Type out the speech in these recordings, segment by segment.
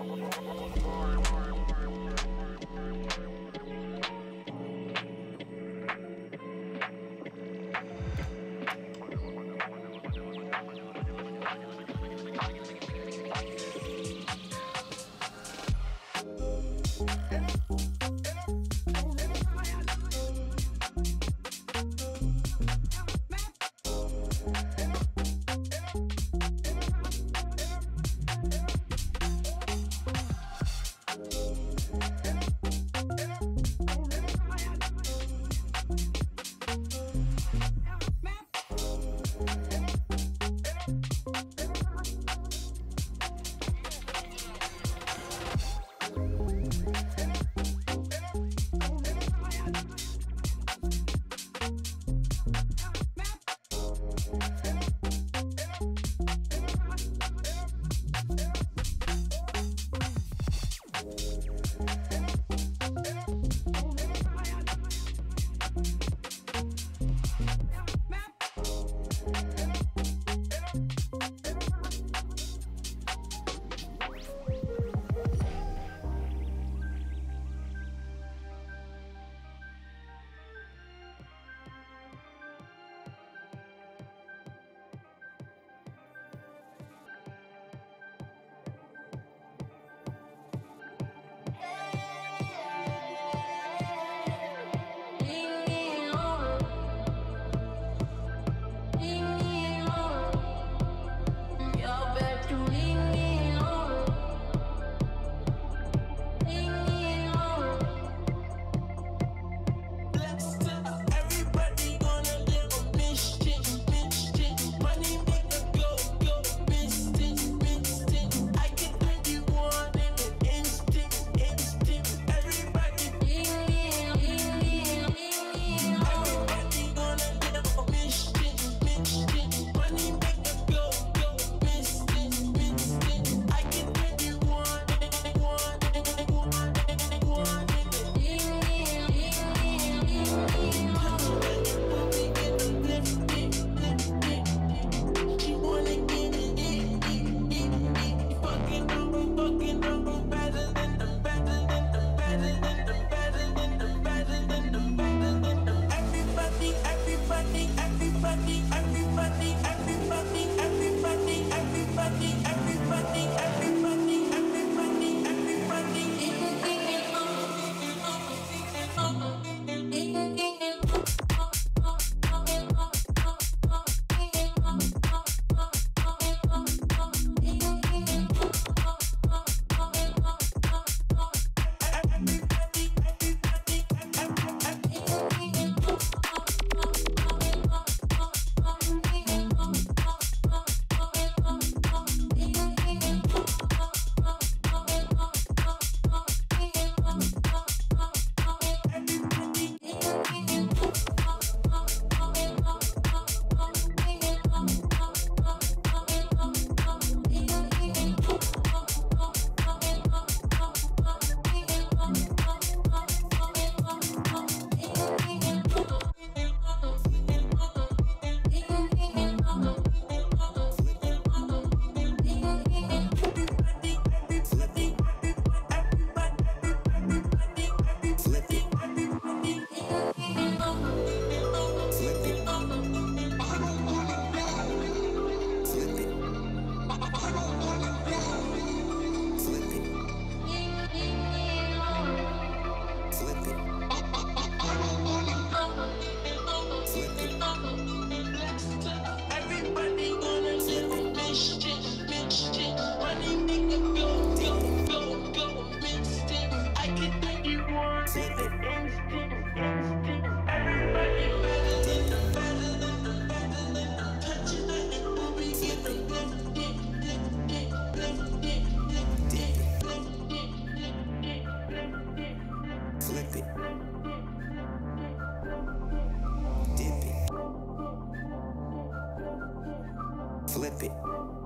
flip it.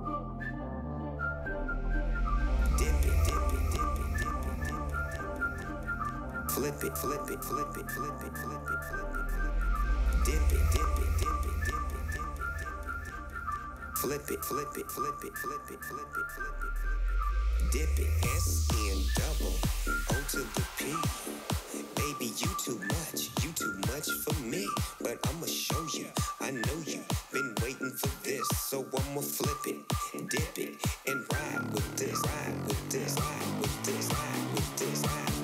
Dip it, dip it, dip it, dip it, dip it. Flip it, flip it, flip it, flip it, flip it, flip it. Dip it, dip it, dip it, dip it, dip it, dip it. Flip it, flip it, flip it, flip it, flip it, flip it. dip it, S-N double, O to the P. Baby, you too much for me. But I'ma show you, I know you been waiting for this. So I'ma flip it, dip it, and ride with this, ride with this, ride with this, ride with this, ride,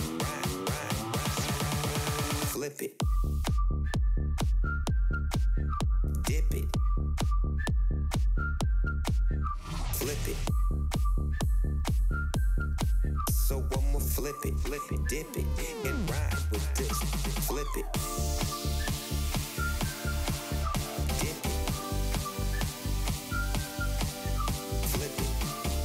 flip it, dip it, flip it. So I'ma flip it, dip it, and ride with this. Flip it, dip it, flip it.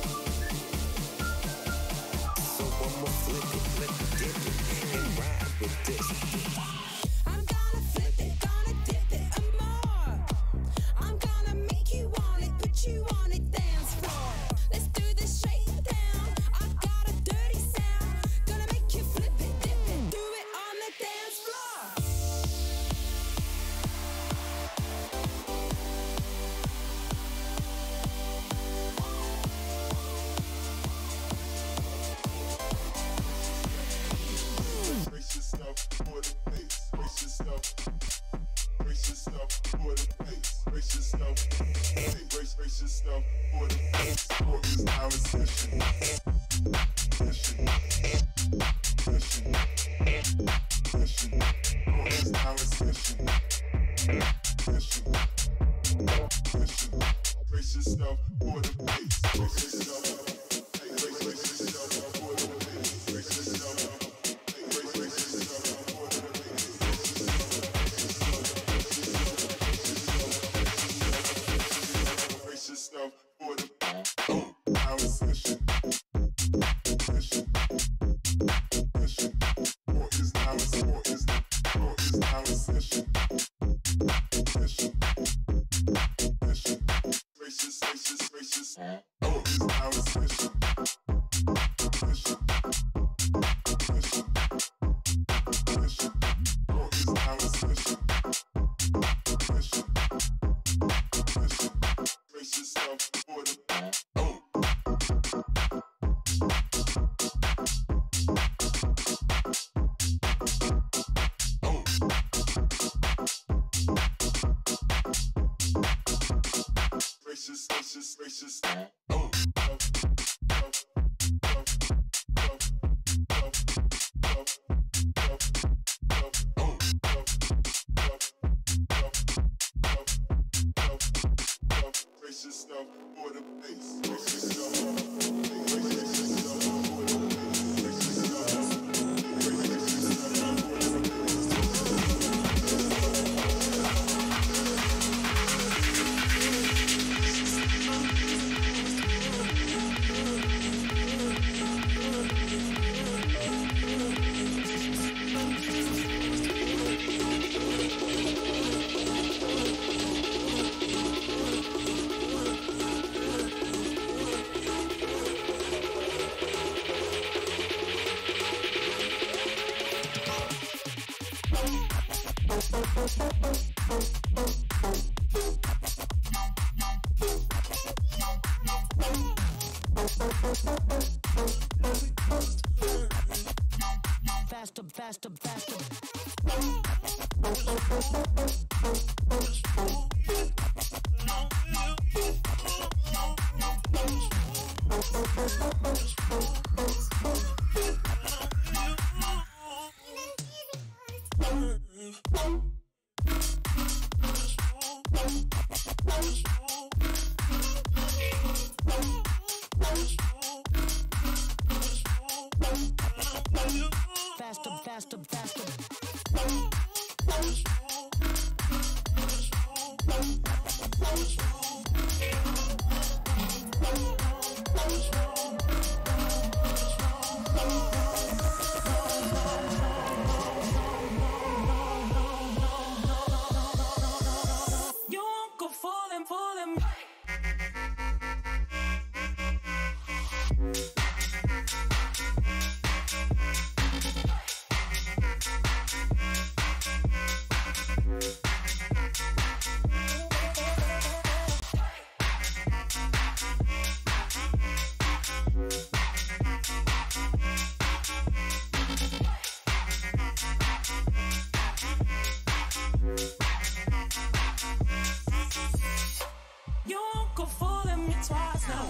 So I'ma flip it, dip it, and ride with this. I'm gonna flip it, gonna dip it and more. I'm gonna make you want it, put you on it, dance floor. Let's do this straight down. I got a dirty sound. Gonna make you flip it, dip it, do it on the dance floor. Brace yourself for the bass. Brace yourself. Brace yourself for the bass. Brace yourself. Brace yourself for the bass. For is now a session. Session. Session. Session. For is now a session. Session. Session. Brace yourself for the bass. Brace yourself. Brace yourself for the bass. Brace yourself. Yourself for the now it's session. Session. Session. Or is now a session. Session. Session. Gracious. Or is now a session. Session. Session. Session. Or is now a session. Session. Session. Brace yourself for the Braces. Brace yourself for the bass. Brace yourself. Brace yourself for the bass. Brace yourself. Faster.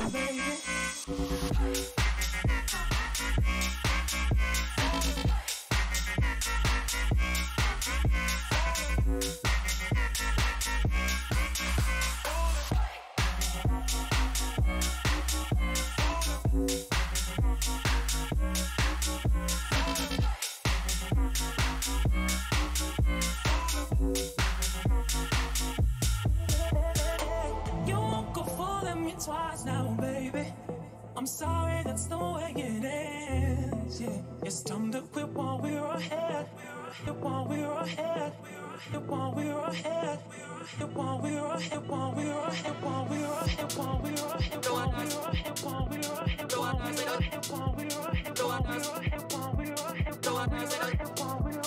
Twice now, baby. I'm sorry, that's the way it is. Yeah, it's time to quit while we're ahead. While we're ahead. While we're ahead. While we're ahead. While we're ahead. While we're ahead. While we're ahead. While we're ahead. While we're ahead. While we're ahead. While we're ahead. While we're ahead. While we're ahead. While we're ahead. While we're ahead. While we're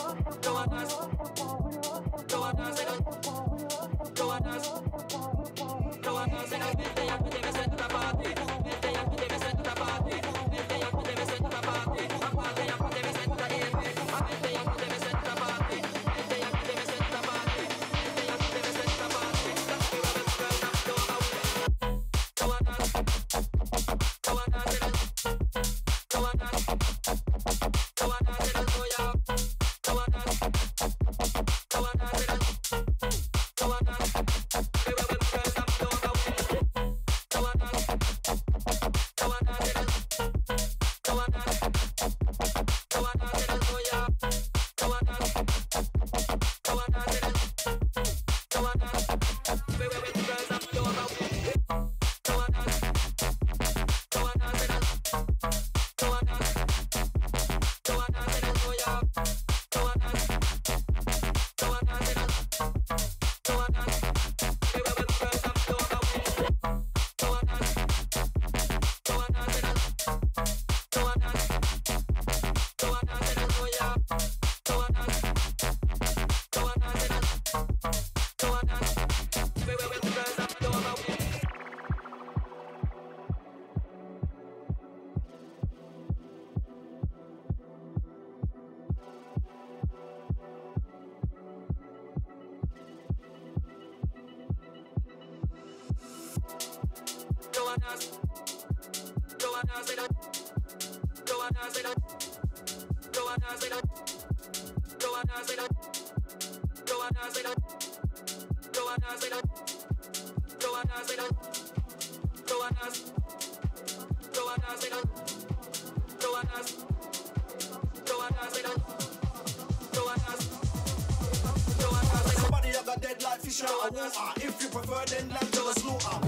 Somebody have got dead like fish out of water. If you prefer, then land to the slaughter.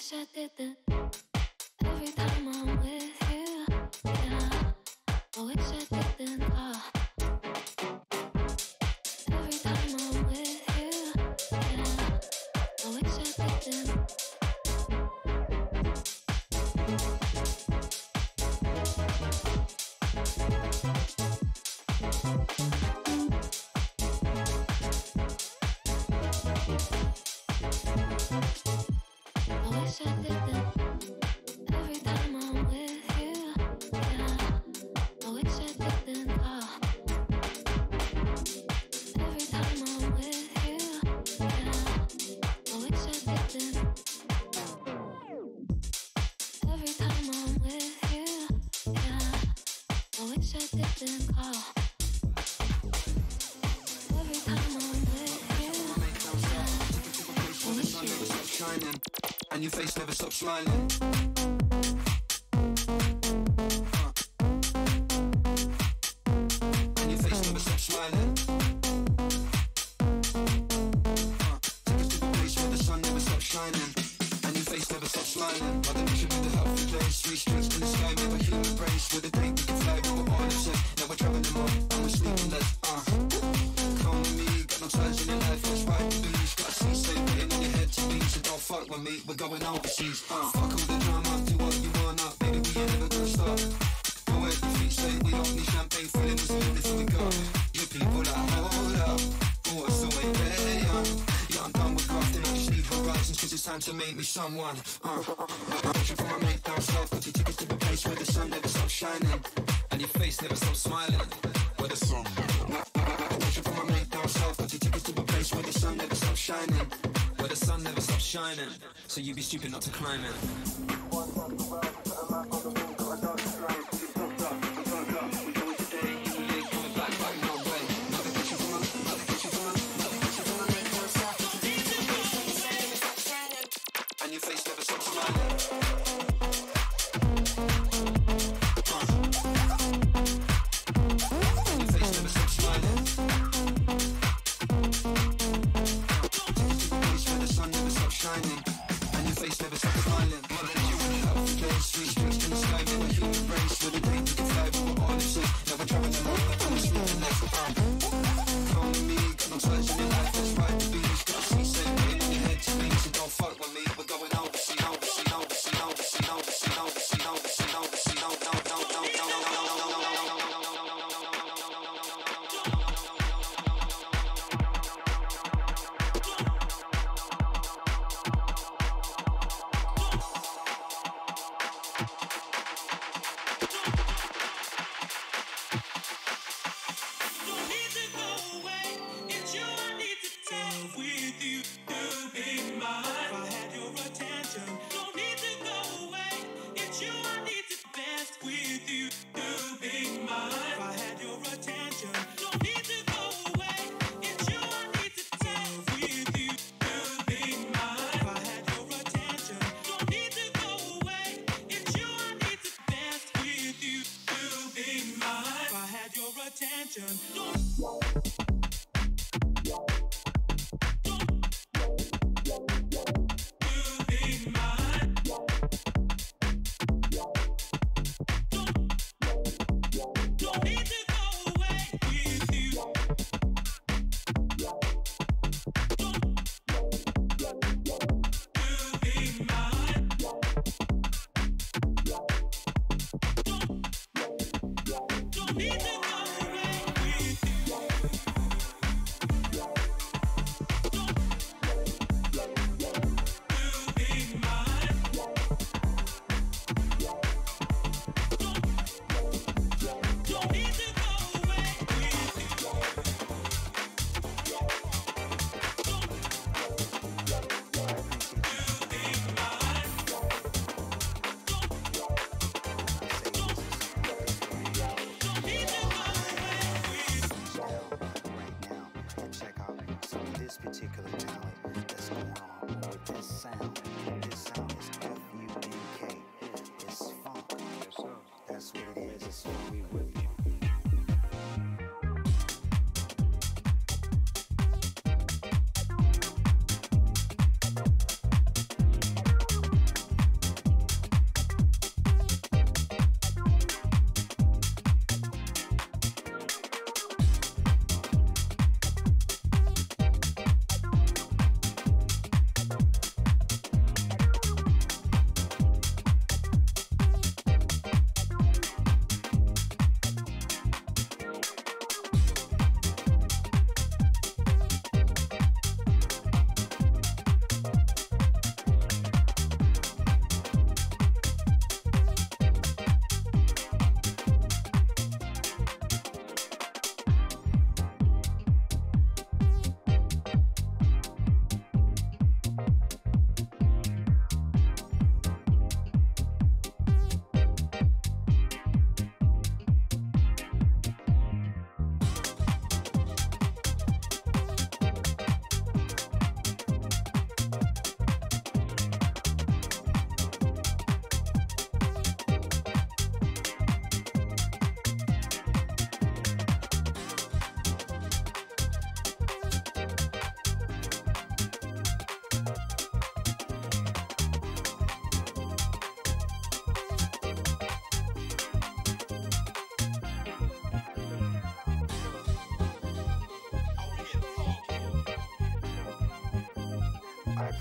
wish I didn't. Every time I'm with you, yeah. I wish I didn't. Every time I'm with you, yeah. I wish I didn't. I wish I didn't. Every time I'm with you, yeah. I wish I didn't. Every time I'm with you, yeah. I wish I didn't. Every time I'm with you, yeah. I wish I didn't. Every time I'm with you, yeah. I wish I never stops shining, and your face never stops smiling. And your face never stops smiling. Take us to the place where the sun never stops shining, and your face never stops smiling. Mother Nature with a healthy place, 3 streets in the sky, made by human brains. With a day we can fly, we were all upset. Now we're traveling more, and we're sleeping less. Come with me, got no ties in your life, let's ride the beach. Got a seaside written in your head to be, so don't fuck with me, we're going overseas. Fuck all the drama, do what you wanna, baby, we ain't never gonna stop. Go where your feet say, we don't need champagne, feeling is the only thing we got. You people like, hold up, what's the way they on? Yeah, I'm done with grafting, I just need horizons, cause it's time to make me someone. Pushing for my mate down south, got your tickets to the place where the sun never stops shining, and your face never stops smiling. Where the sun pushing for my mate down south, got your tickets to the place where the sun never stops shining. Where the sun never stops shining, so you be stupid not to climb it. And your face never stops smiling. And your face never stops smiling. Where the sun never stops shining, and your face never stops smiling. Mother Nature in a healthy place, 3 streets in the sky, made by human brains. With a day we can fly, we were all upset. Now we're traveling more, and we're sleeping less. Come with me, got no ties in your life, let's ride the beach. Got a seaside written in your head to be, so don't fuck with me, we're going overseas, overseas, overseas, overseas, overseas, overseas, overseas, overseas,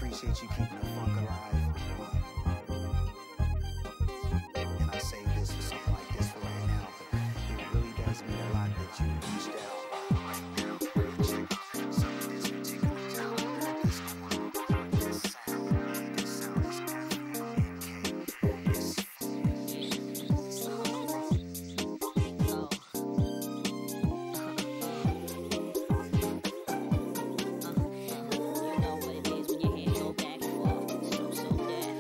appreciate you keeping the funk alive. And I say this for something like this for right now, but it really does mean a lot that you reached out right now and check some of this particular talent that is going on. This sound is African. You know what it is when your head go back and forth. So that.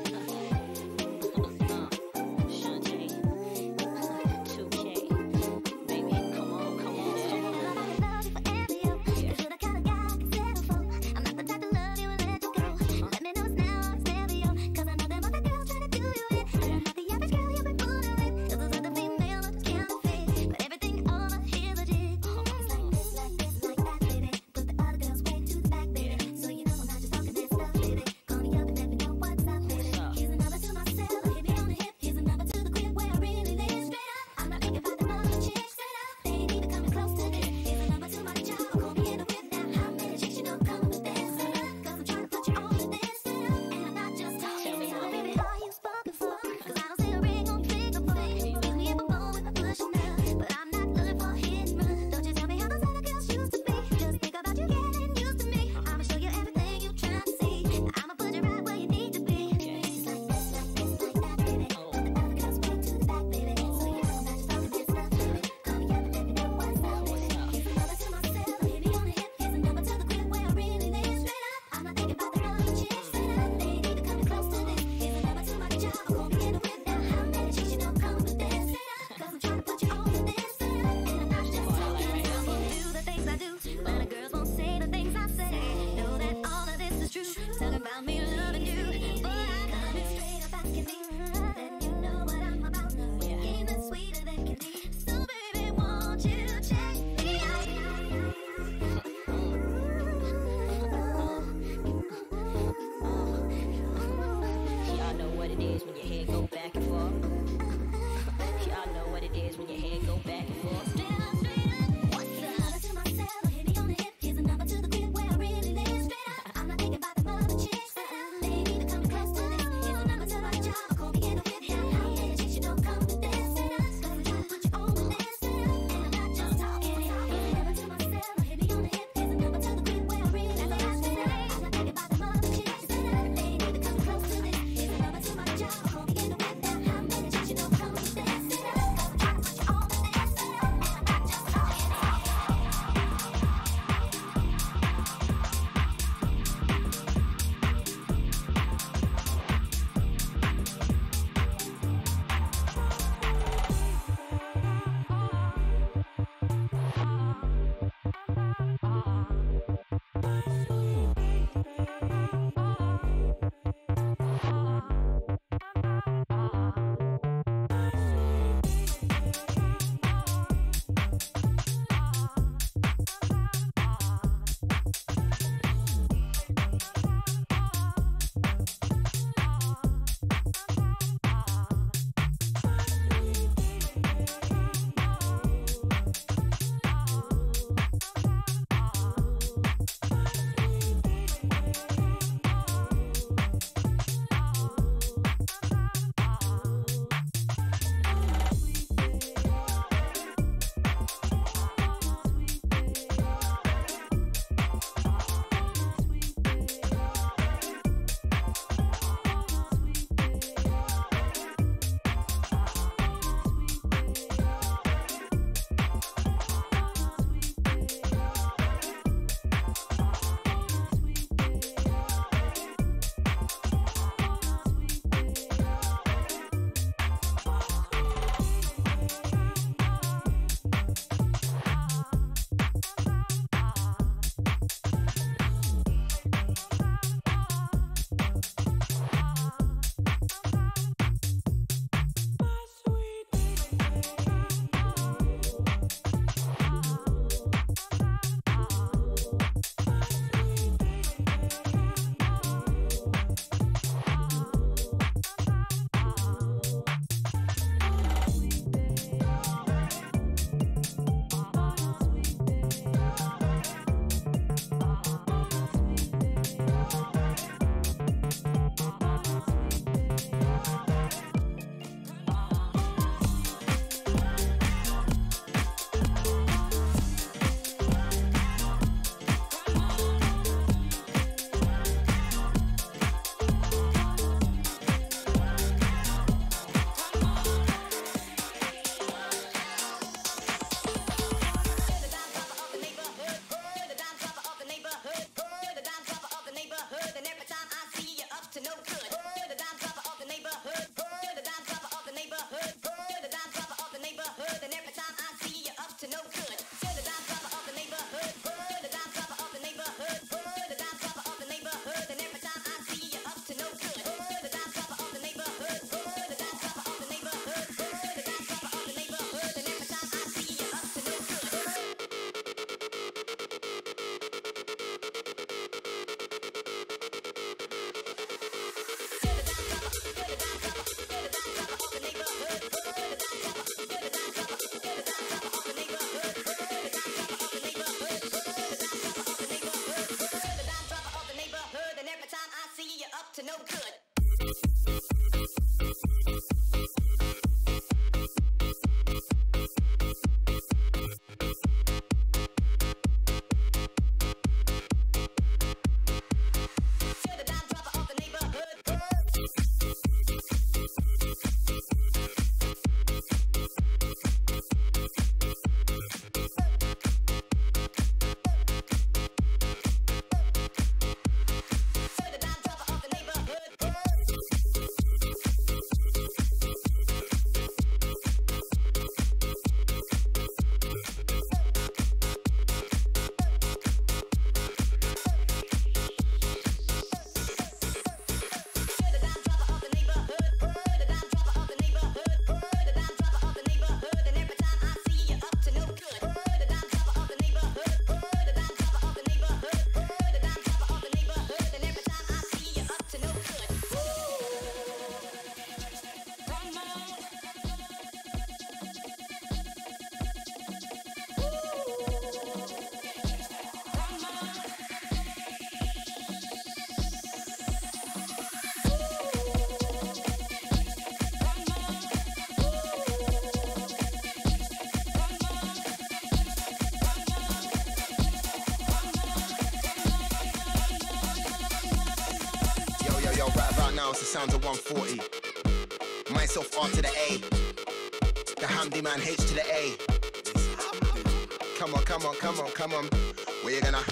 out now, it's the sounds of 140. Myself R to the A. The Hamdi man H to the A. Come on, come on, come on, come on. Where you gonna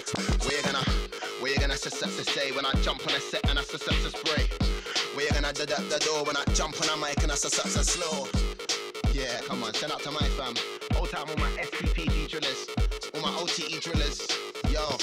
say when I jump on a set and I spray? Where you gonna do the door when I jump on a mic and I slow? Yeah, come on, send out to my fam. Old time all my SPPD drillers, all my OTE drillers. Yo.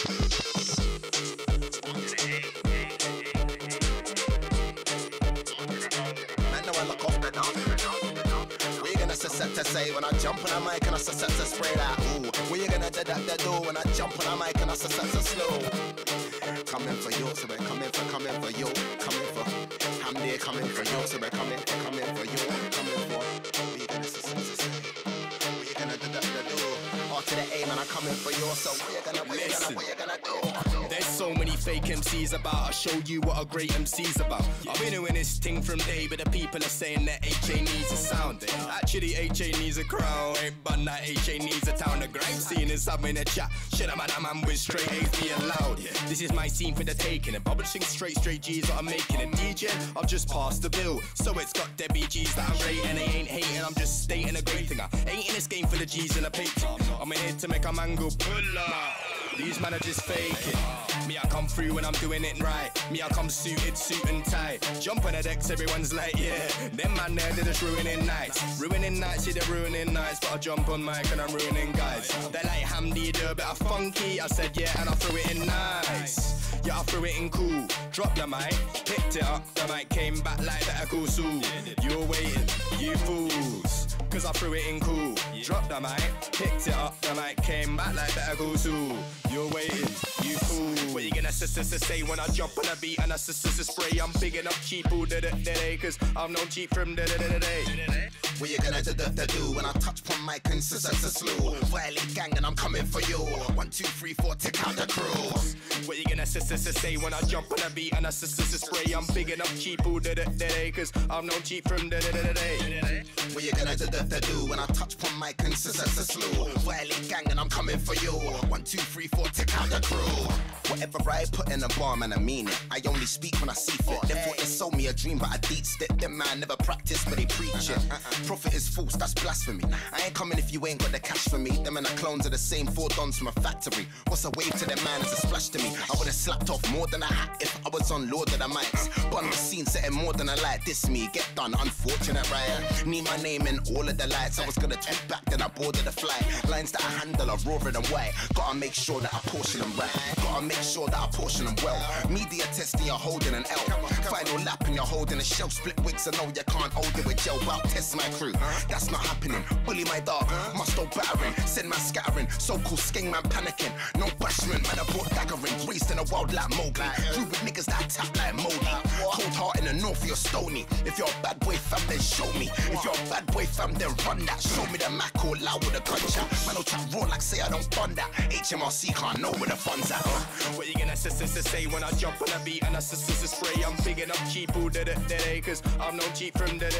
Man, no, I look off the dog. Where you gonna to say when I jump on a mic and I spray that? Ooh, where you gonna do the door when I jump on a mic and I slow? Coming for you, so we're coming for you, coming for. I'm there coming for you, so we're coming for you, coming for. Where you gonna say? Where you gonna do the door? R to the A, man, I'm coming for you, so what you gonna do? There's so many fake MCs about. I'll show you what a great MC's about. I've been doing this thing from day, but the people are saying that HA needs a sound. Actually, HA needs a crown, but that HA needs a town. The grime scene is having a chat. Shit, I'm a man with straight A's being loud. This is my scene for the taking. And publishing straight G's that I'm making. And DJ, I've just passed the bill. So it's got Debbie G's that I'm rating. They ain't hating, I'm just stating a great thing. I ain't in this game for the G's and the paper. I'm here to make a man go pull up. These man are just faking. Me, I come through when I'm doing it right. Me, I come suited, suit and tie. Jump on the decks, everyone's like, yeah. Them man there, they're just ruining nights. Ruining nights, yeah, they're ruining nights. But I jump on mic and I'm ruining guys. They're like, Hamdi, do a bit of funky. I said, yeah, and I threw it in nice. Yeah, I threw it in cool. Dropped the mic, picked it up. The mic came back like that, cool soon. You were waiting, you fools. Cause I threw it in cool. Dropped the mic, picked it up. The mic came back like better go soon. You're waiting, you fool. What you gonna say when I jump on a beat and I spray? I'm big enough cheap all day. Cause I'm no cheap from day. What you gonna do when I touch pon mic and slow? Violent gang and I'm coming for you. 1, 2, 3, 4, take out the crew. What you gonna say when I jump on a beat and I spray? I'm big enough cheap all day. Cause I'm no cheap from day. What you gonna do when I touch pon mic and slow? Violent gang and I'm coming for you. 1, 2, 3, 4, take out the crew. Whatever I put in a bar, man, I mean it. I only speak when I see fit. Them thought they sold me a dream, but I deed step. Them man never practice, but they preach it. Profit is false, that's blasphemy. I ain't coming if you ain't got the cash for me. Them and the clones are the same 4 dons from a factory. What's a wave to them man is a splash to me. I would've slapped off more than a hat if I was on Lord of the Mics. Bun the scene, setting more than a light. This me, get done, unfortunate, right? Need my name in all of the lights. I was gonna tweet back, then I boarded the flight. Lines that I handle are raw and white. Gotta make sure that I portion them right. Gotta make sure that I portion them well. Media testing, you're holding an L. Final lap and you're holding a shell. Split wigs, I know you can't hold it with gel. Well, test my crew. That's not happening. Bully my dog, must battering. Send man scattering. So-called skeng man panicking. No bashment, man, I brought daggering. Raised in a world like Mowgli. Crew with niggas that tap like Mowgli. Cold heart in the north, you're stony. If you're a bad boy fam, then show me. If you're a bad boy fam, then run that. Show me the Mac or loud with a gunshot. Man, don't chat raw like say I don't fund that. HMRC can't know where the funds at. What you gonna say when I jump on a beat and I spray? I'm big enough cheap all day. Cause I'm no cheap from day.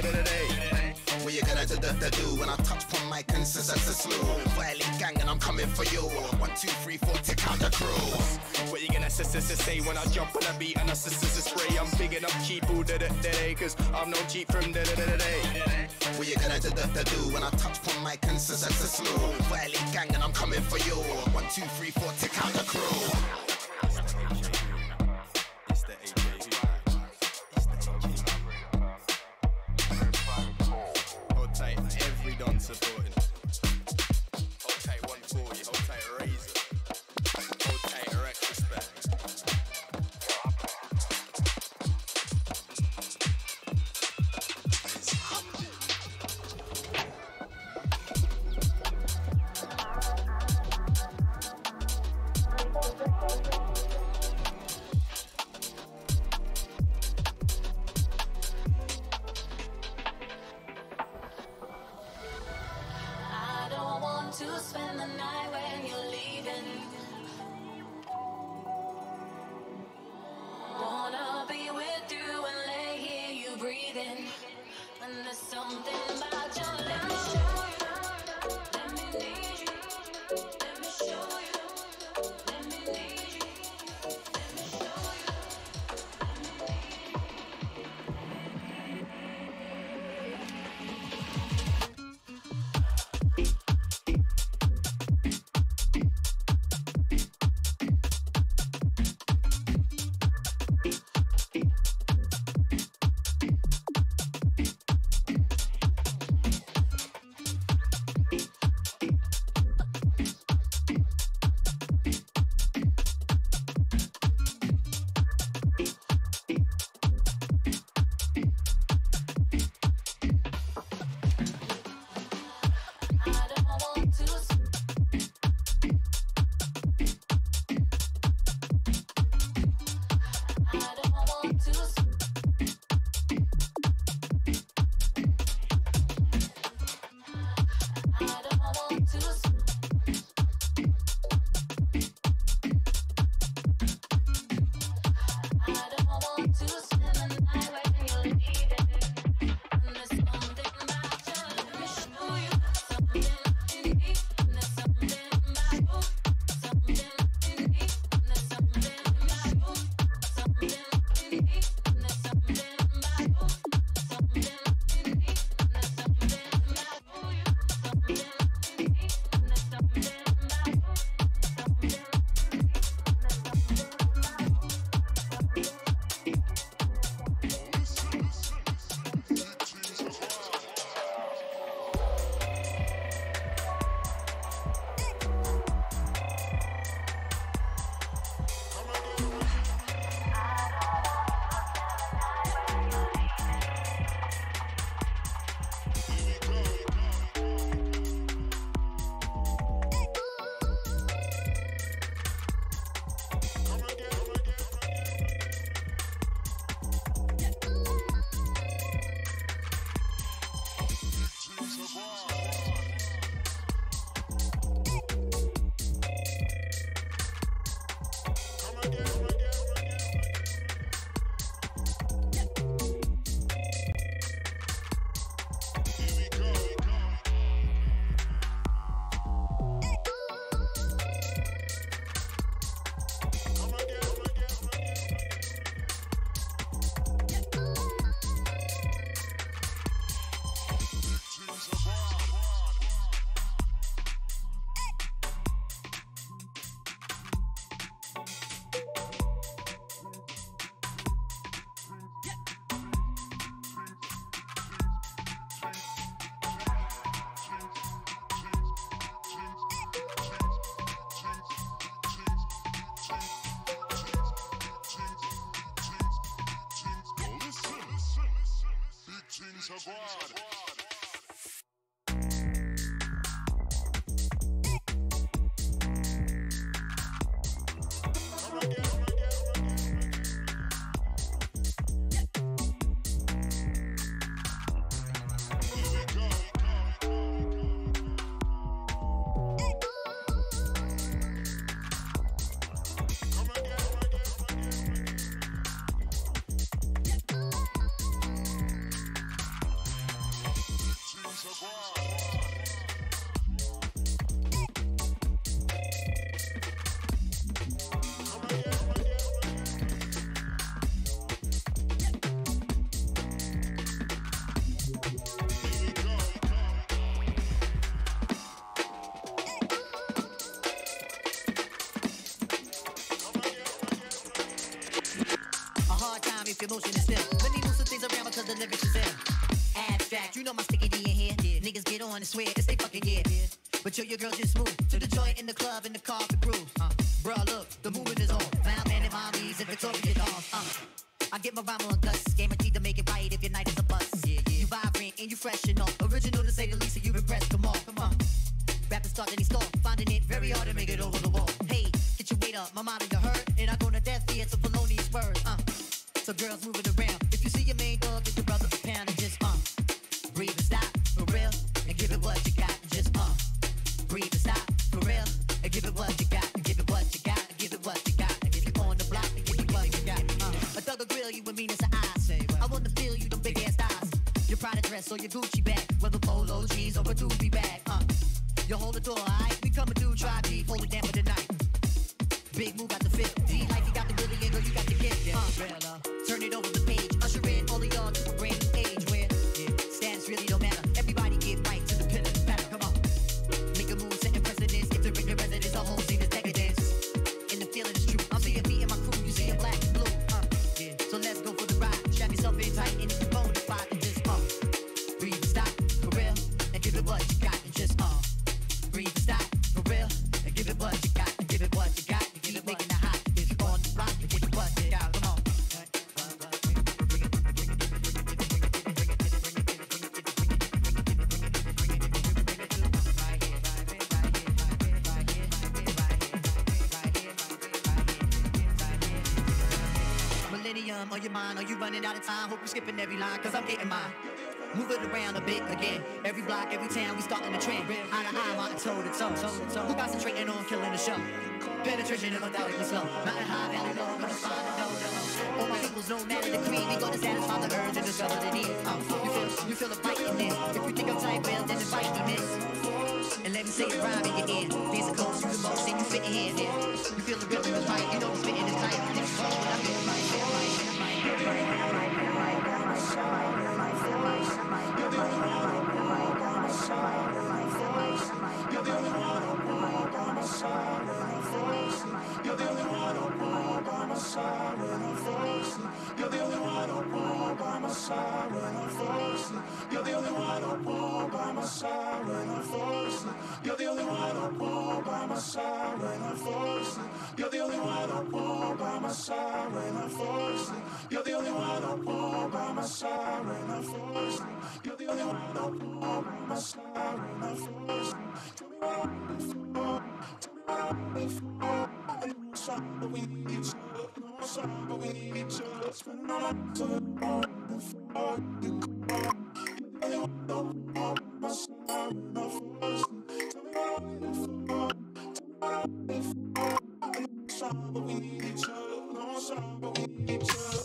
What you gonna do when I touch pon mic and slow? Violent gang and I'm coming for you. 1, 2, 3, 4, take out the crew. What you gonna say when I jump on a beat and I spray? I'm big enough cheap all day. Cause I'm no cheap from day. What you gonna do when I touch pon mic and slow? Violent gang and I'm coming for you. 1, 2, 3, 4, take out the crew. Hold tight, every don supporting. Hold tight 140, hold tight Razor. Hold tight Erect Respect. I don't want to spend the night when you're leaving. Wanna be with you and lay here, you breathing. And there's something about your love. Let me need you. Let me show you. Let me need you. If your motion is still, let me move some things around because the lyrics is ill. Abstract, you know my sticky D in here. Niggas get on and swear it's they fucking yeah. But yo, your girl just moved to the joint in the club in the car for groove. Bruh, look, the movement is on. Found man and mommies and Victoria dolls. I get my rhyme on guts, guaranteed to make it right if your night is a bust. You vibrant and you fresh and all, original to say the least, so you impressed. Come on. Rappers start any store, finding it very hard to make it over the wall. Hey, get your weight up, my mind you heard, and I go to death here to felonious words. So girls moving around. If you see your main dog, get your brother a pound and just breathe and stop for real and give it what you got. And just breathe and stop for real and give it what you got. And give it what you got. And give it what you got. And if you on the block, and give it what you got. A thug will grill you with meanness of eyes. I want to feel you them big ass thighs. Your Prada dress or your Gucci bag, whether polo jeans or a doobie bag. You hold the door, alright? We coming through, try beef, hold it down for the night. Big move out the fit. D-like you got the Billy and girl, you got the gift. Turn it over the page, usher in all of y'all to a brand new age where status really don't matter. Everybody get right to the pillar. Pattern, come on. Make a move, setting precedence. If they're in your residence, the whole scene is decadence. And the feeling is true. I'm seeing me and my crew, you see a black and blue. So let's go for the ride. Strap yourself in tight and you bone the fight and just breathe and stop for real and give it what you got and just breathe and stop for real and give it what you got and give it what you got and give it making it hot. If you on the block and give it what you got, come on. Millennium on your mind, are you running out of time? Hope you're skipping every line, cause I'm getting mine. Move it around a bit again. Every block, every town, we starting a trend. Eye to eye, mountain toe to toe. Who concentrating on killing the show? Penetration and methodically slow. Mountain high, valley low, gonna find a no. All my equals, no matter the creed. We gonna satisfy the urge and discover the need. You feel a bite in this. If you think I'm tight, well, then invite me, miss. And let me say it rhyme in your ear. These are close, you the most, and you fit in here. You feel the rhythm is right, you know the spitting is tight. This is what I feel right. side, but we need each other. No side, but we need each other.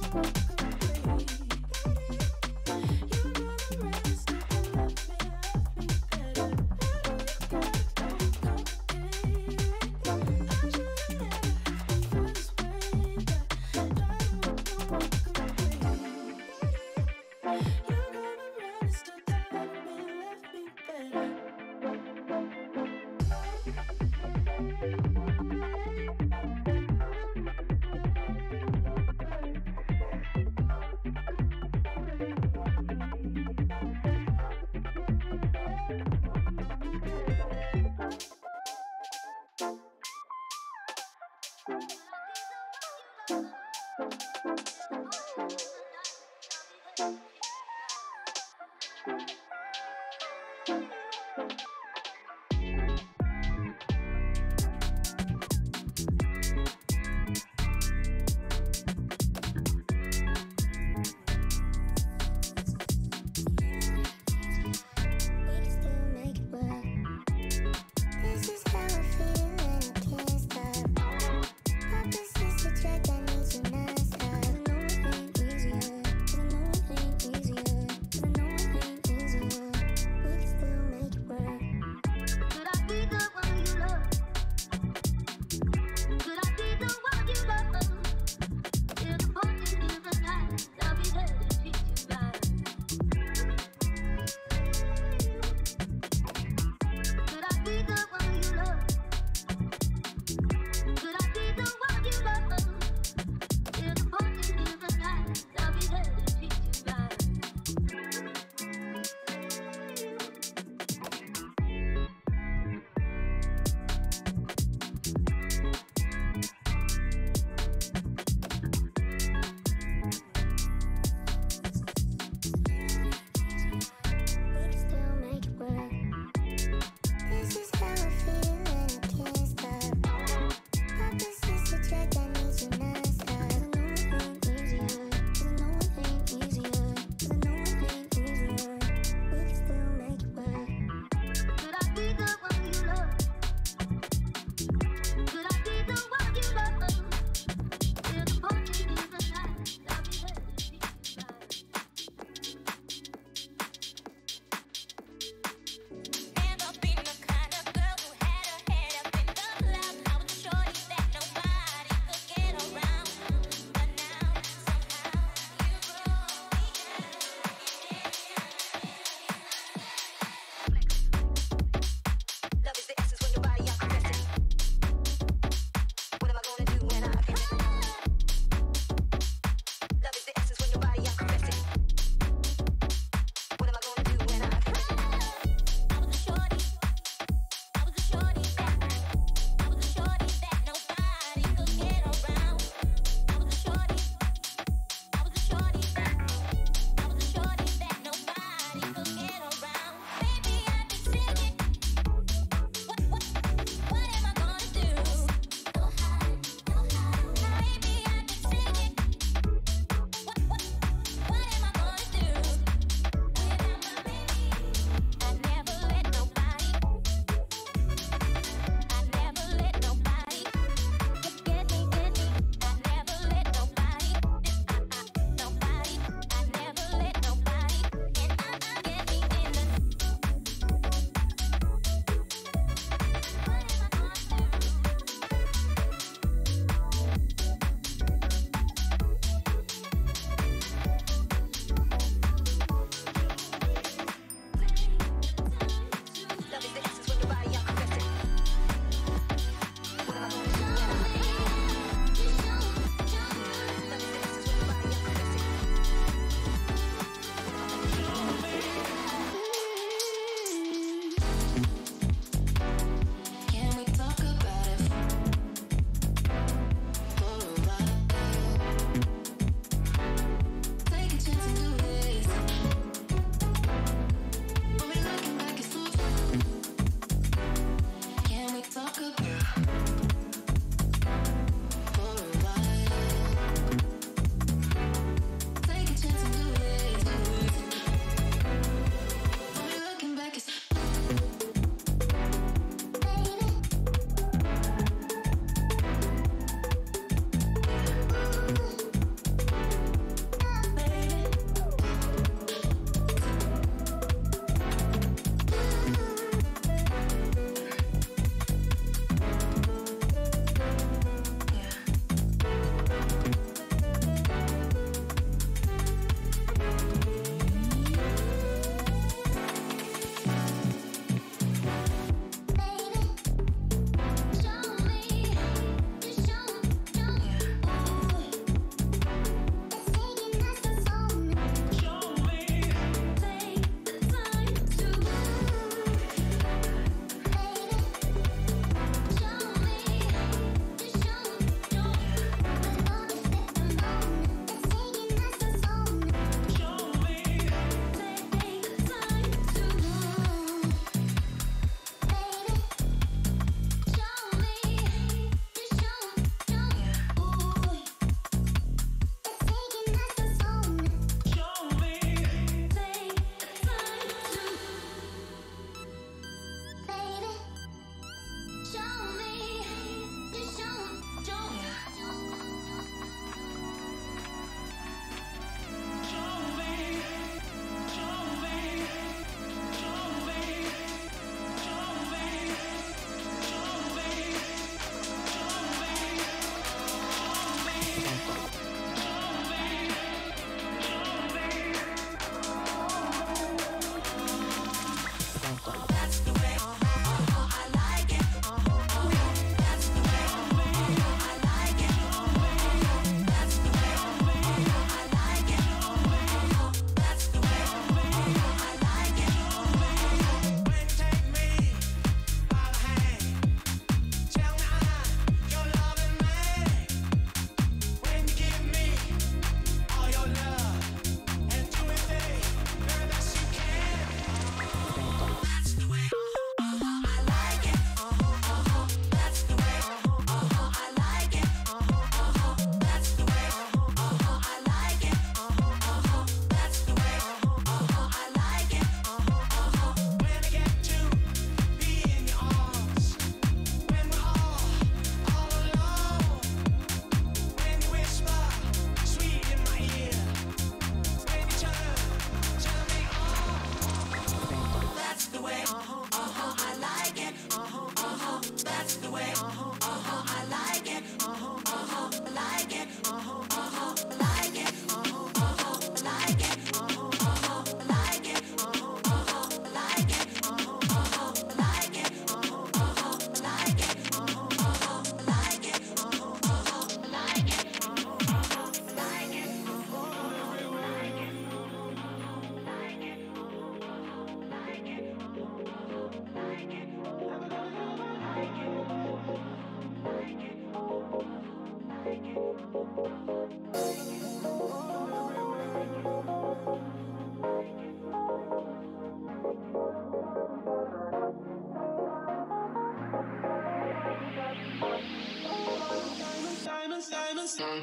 Opposites attract, that means you not stop. Even though it ain't easier, even though it ain't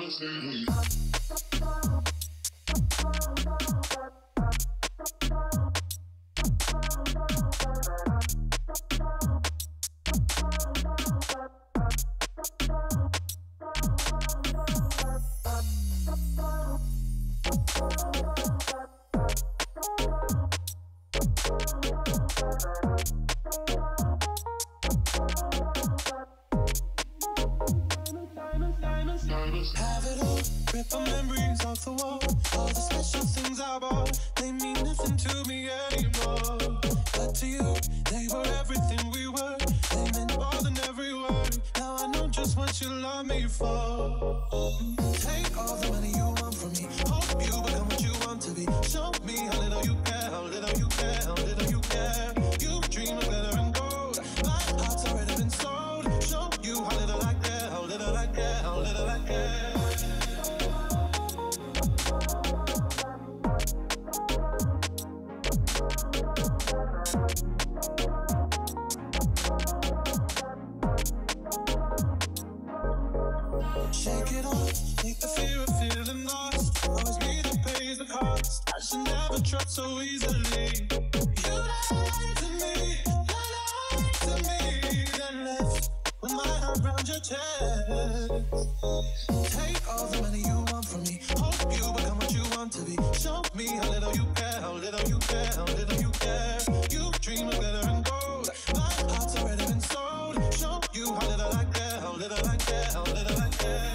Have it all, rip the memories off the wall. All the special things I bought, they mean nothing to me anymore. But to you, they were everything we were. They meant more than every word. Now I know just what you love me for. Take all the money you want from me. Hope you become what you want to be. Show me how little you care, how little you care, how little you care. You dream of glitter and gold. My heart's already been sold. Show you how little I care, how little I care, how little I care. Shake it off, take the fear of feeling lost. Always me that pays the cost. I should never trust so easily. You lied to me, then left with my heart around your chest. Take all the money you want from me. Hope you become what you want to be. Show me how little you care, how little you care, how little you care. You dream of glitter and gold. My heart's already been sold. Show you how little I care, how little I care, how little I care.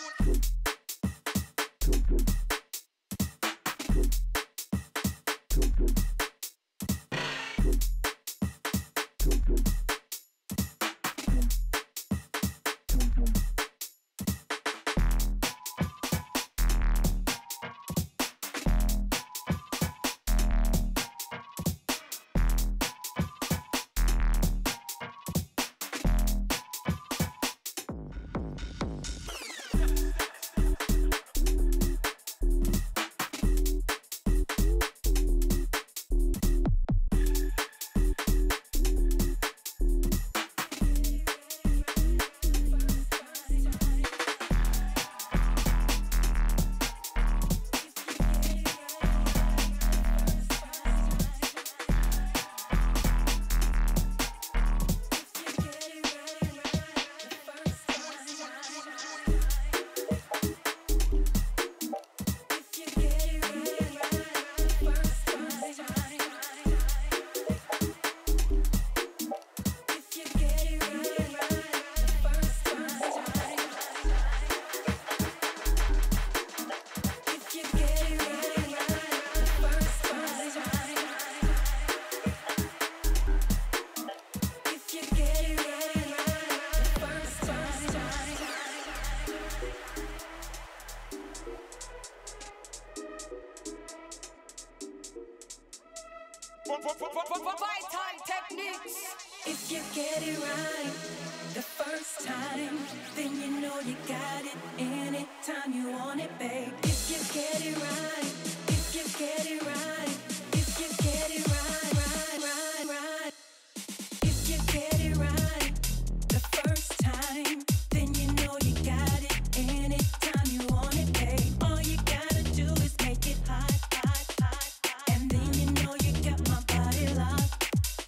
Vital techniques. If you get it right the first time, then you know you got it anytime you want it, babe. If you get it right, if you get it right, if you get it right, right. If you get it right the first time, then you know you got it anytime you want it, babe. All you gotta do is make it hot, hot, hot, hot. And then you know you got my body locked.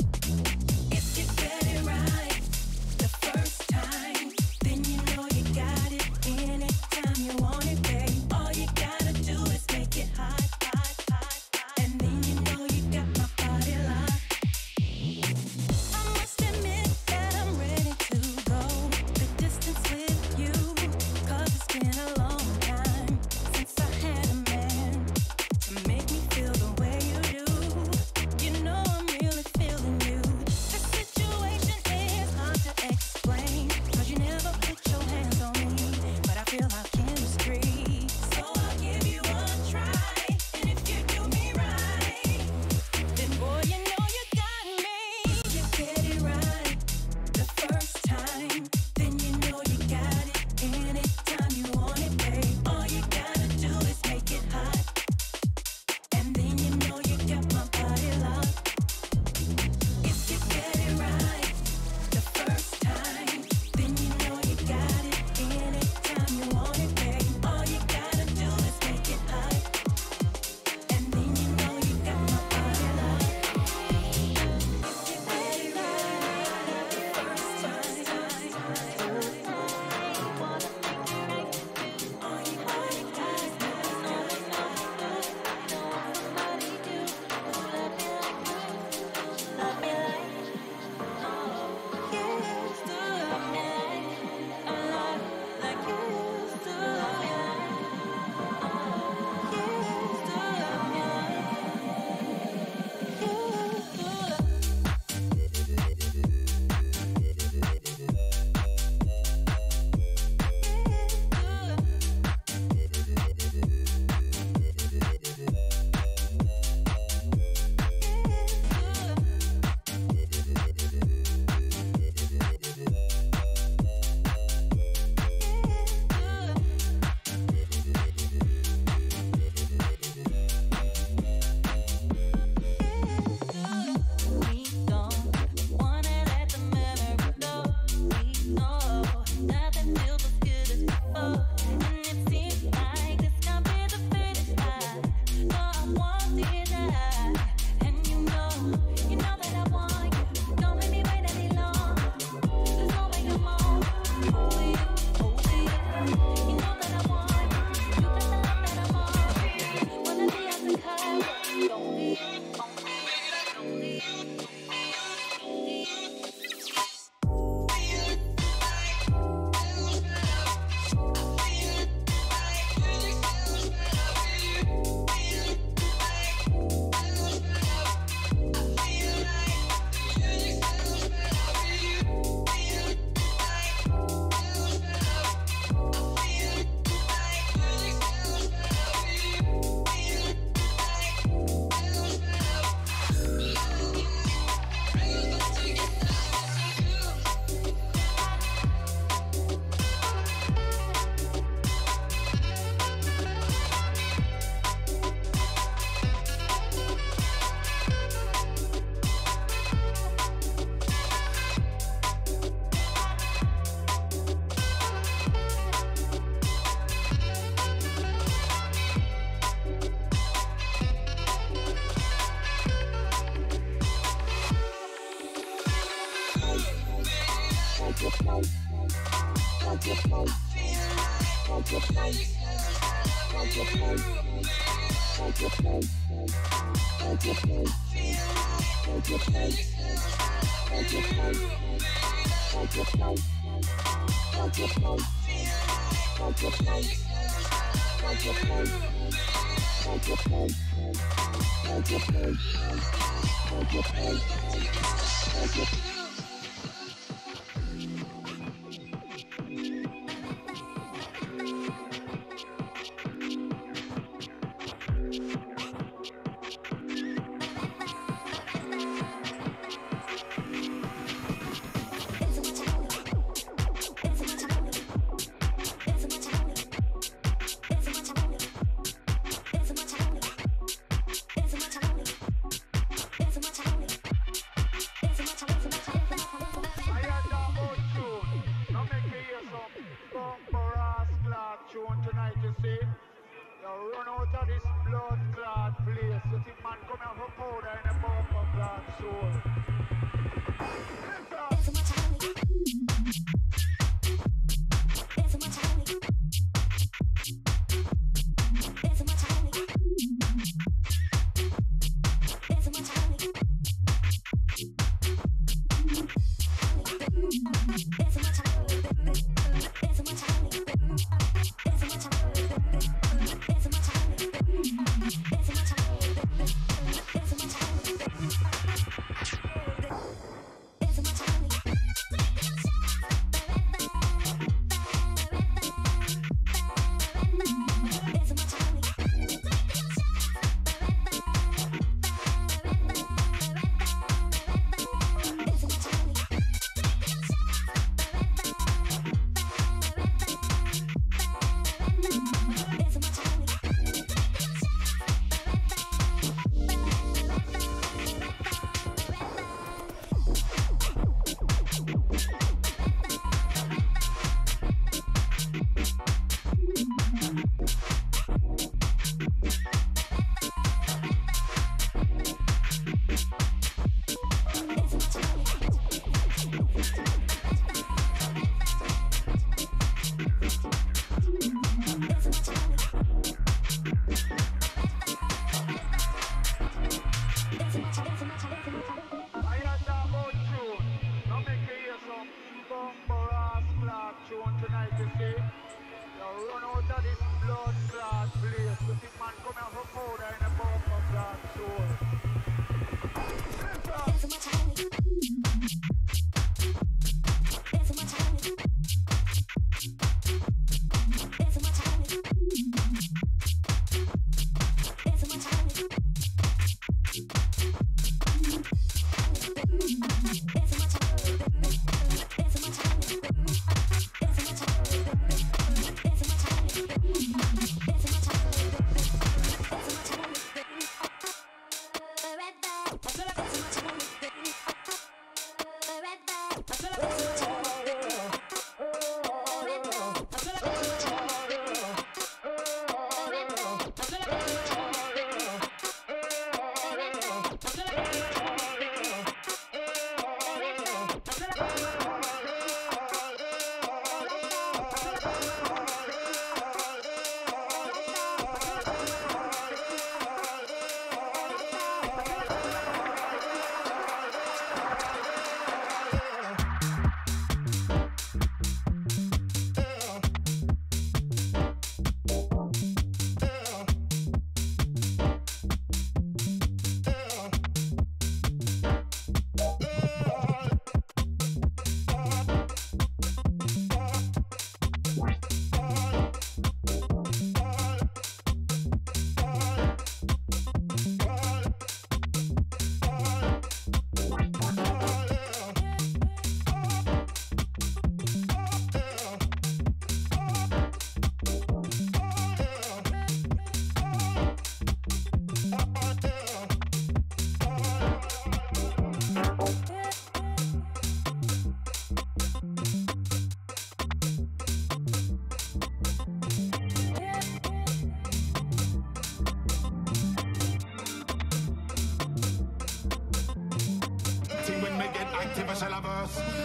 If you get it right the first time, then you know you got it anytime you want it, babe. All you gotta do is make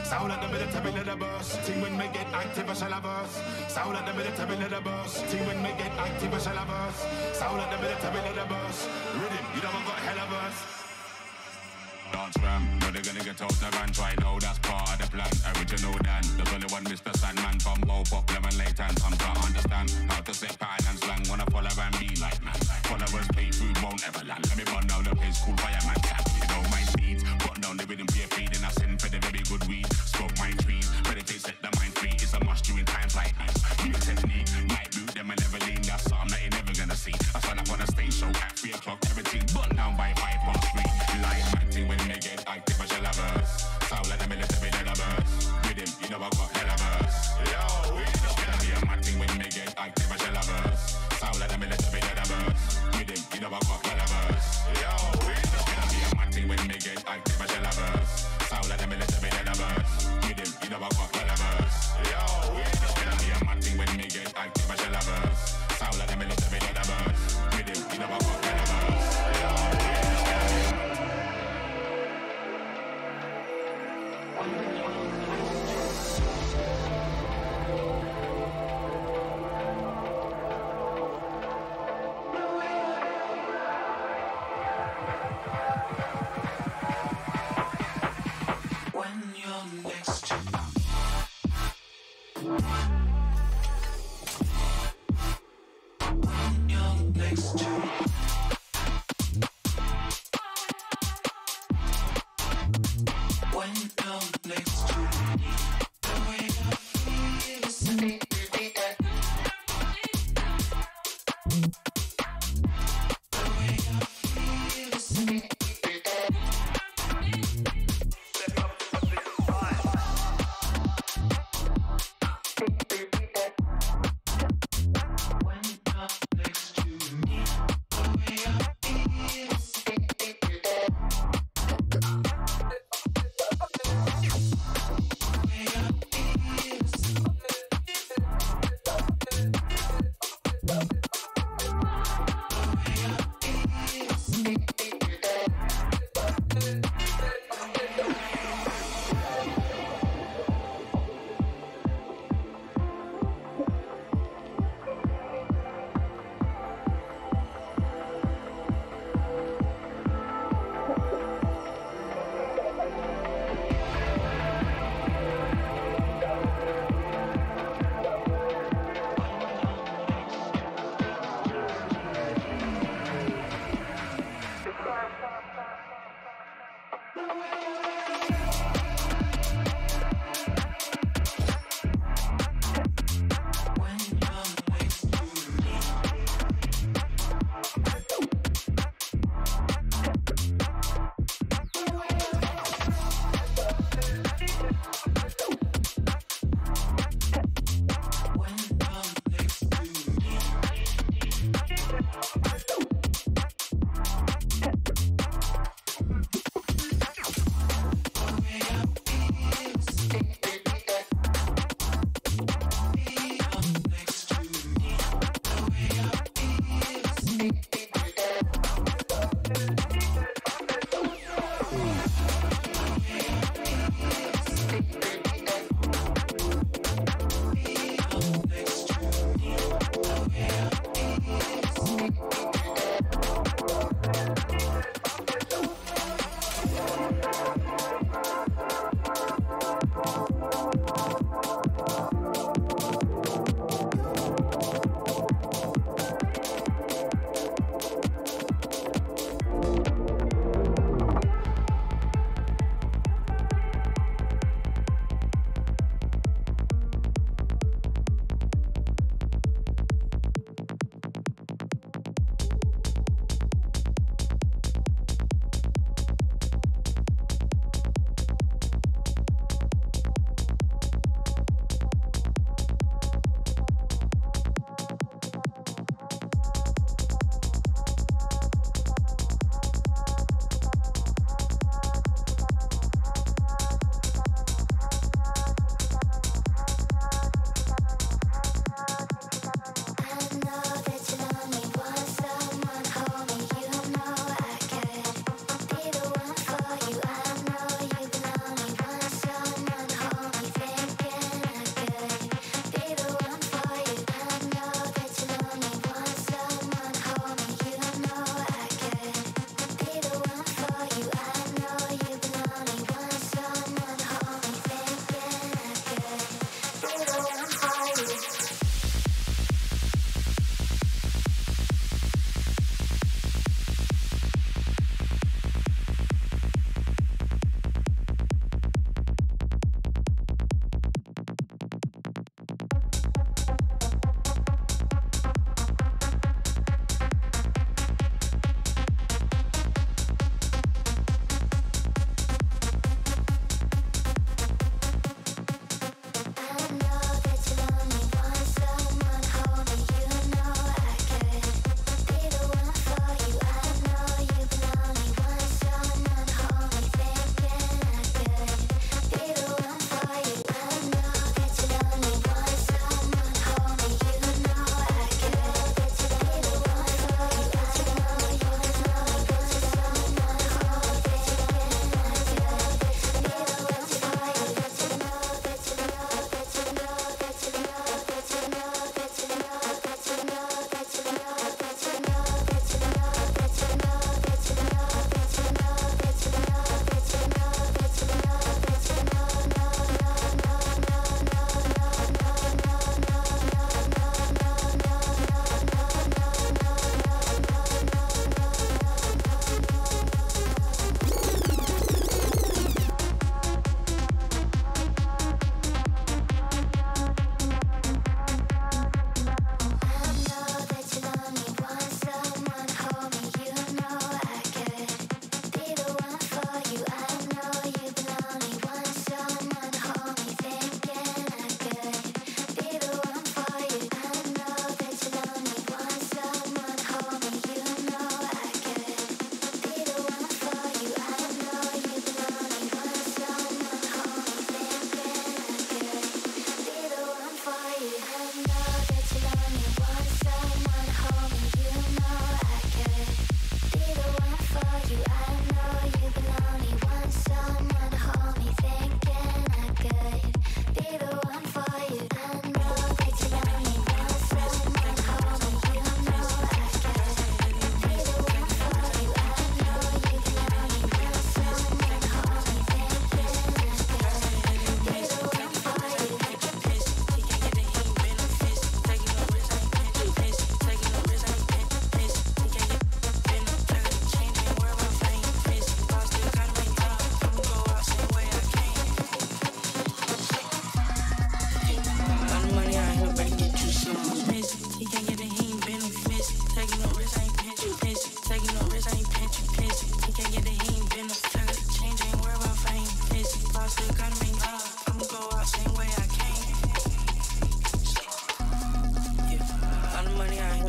Sound like the military let a burst. Ting when me get active, I shall have verse. Sound like the military let a burst. Ting when me get active, I shall have verse. Sound like the military let a burst. Rhythm, you know I got hell of verse. Dance ram, know they're gonna get out the van. Try now, that's part of the plan. Original Dan, there's only one Mr. Sandman. Bumbo, pop, lemon, late and some can't understand how to set pattern and slang. Wanna follow and be like man. Followers pay food won't ever land. Let me burn down the place called Fireman Camp. You know my speeds, button down the rhythm for your feed. And I send for the very good weed. Smoke my trees, meditate, set the mind free. It's a must during times like these. New technique, night boot them and never lean. That's something that you're never gonna see. I stand up on a stage show at 3 o'clock. Everything button down by 5:3. Light matting when they get active, I shall have verse. Sound like the military let a verse. Rhythm, you know I got hell of verse. Yo, it's gonna be a mad thing when they get active, I shall have verse. Sound like the military let a verse. Rhythm, you know I got hell of verse. Yo, it's gonna be a mad thing when they get active, I shall have verse. Sound like the military let a verse. Rhythm, you know I got hell of verse. Yo, it's gonna be a mad thing when they get active, I shall have verse. Sound like the military let a verse. Rhythm, you know I got hell of verse. Yo, it's gonna be a mad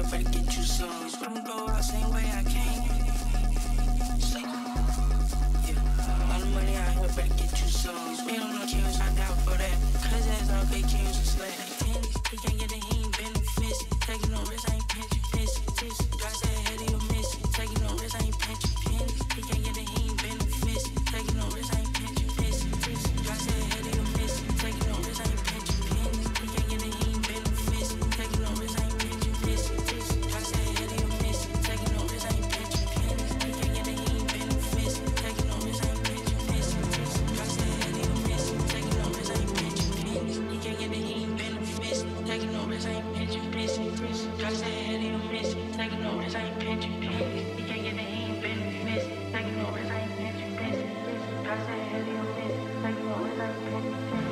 hope I get you some. I'ma go out same way I came. Yeah, all the money I hope I get you some. Spend on no cues, I doubt for that. Cause that's all big cues and slack. Tennis, he can't get the he ain't benefits. Taking no risk, I ain't pinching piss. Drop that head of your miss. Taking no risk, I ain't pinching pennies. He can't get the he ain't benefits. Taking no risk, I ain't pinching piss. Drop that head of your miss. Taking no risk, I ain't pinching pennies. He can't get the he ain't benefits. Taking no risk, I ain't pinching piss. Drop that head of your miss. Taking no risk, I ain't pinching pennies. He can't get the he ain't benefits. Taking no risk, I ain't pinching piss. Drop that head of your miss. Taking no risk, I ain't pinching pennies. He can't get the he ain't benefits. Taking no risk, I ain't pinching piss. Drop that head of your miss. Taking no risk, I ain't pinching pennies. He can't get the he ain't benefits. Taking no risk, I ain't pinching piss. Drop that head of your miss. Taking no risk, I ain't pinching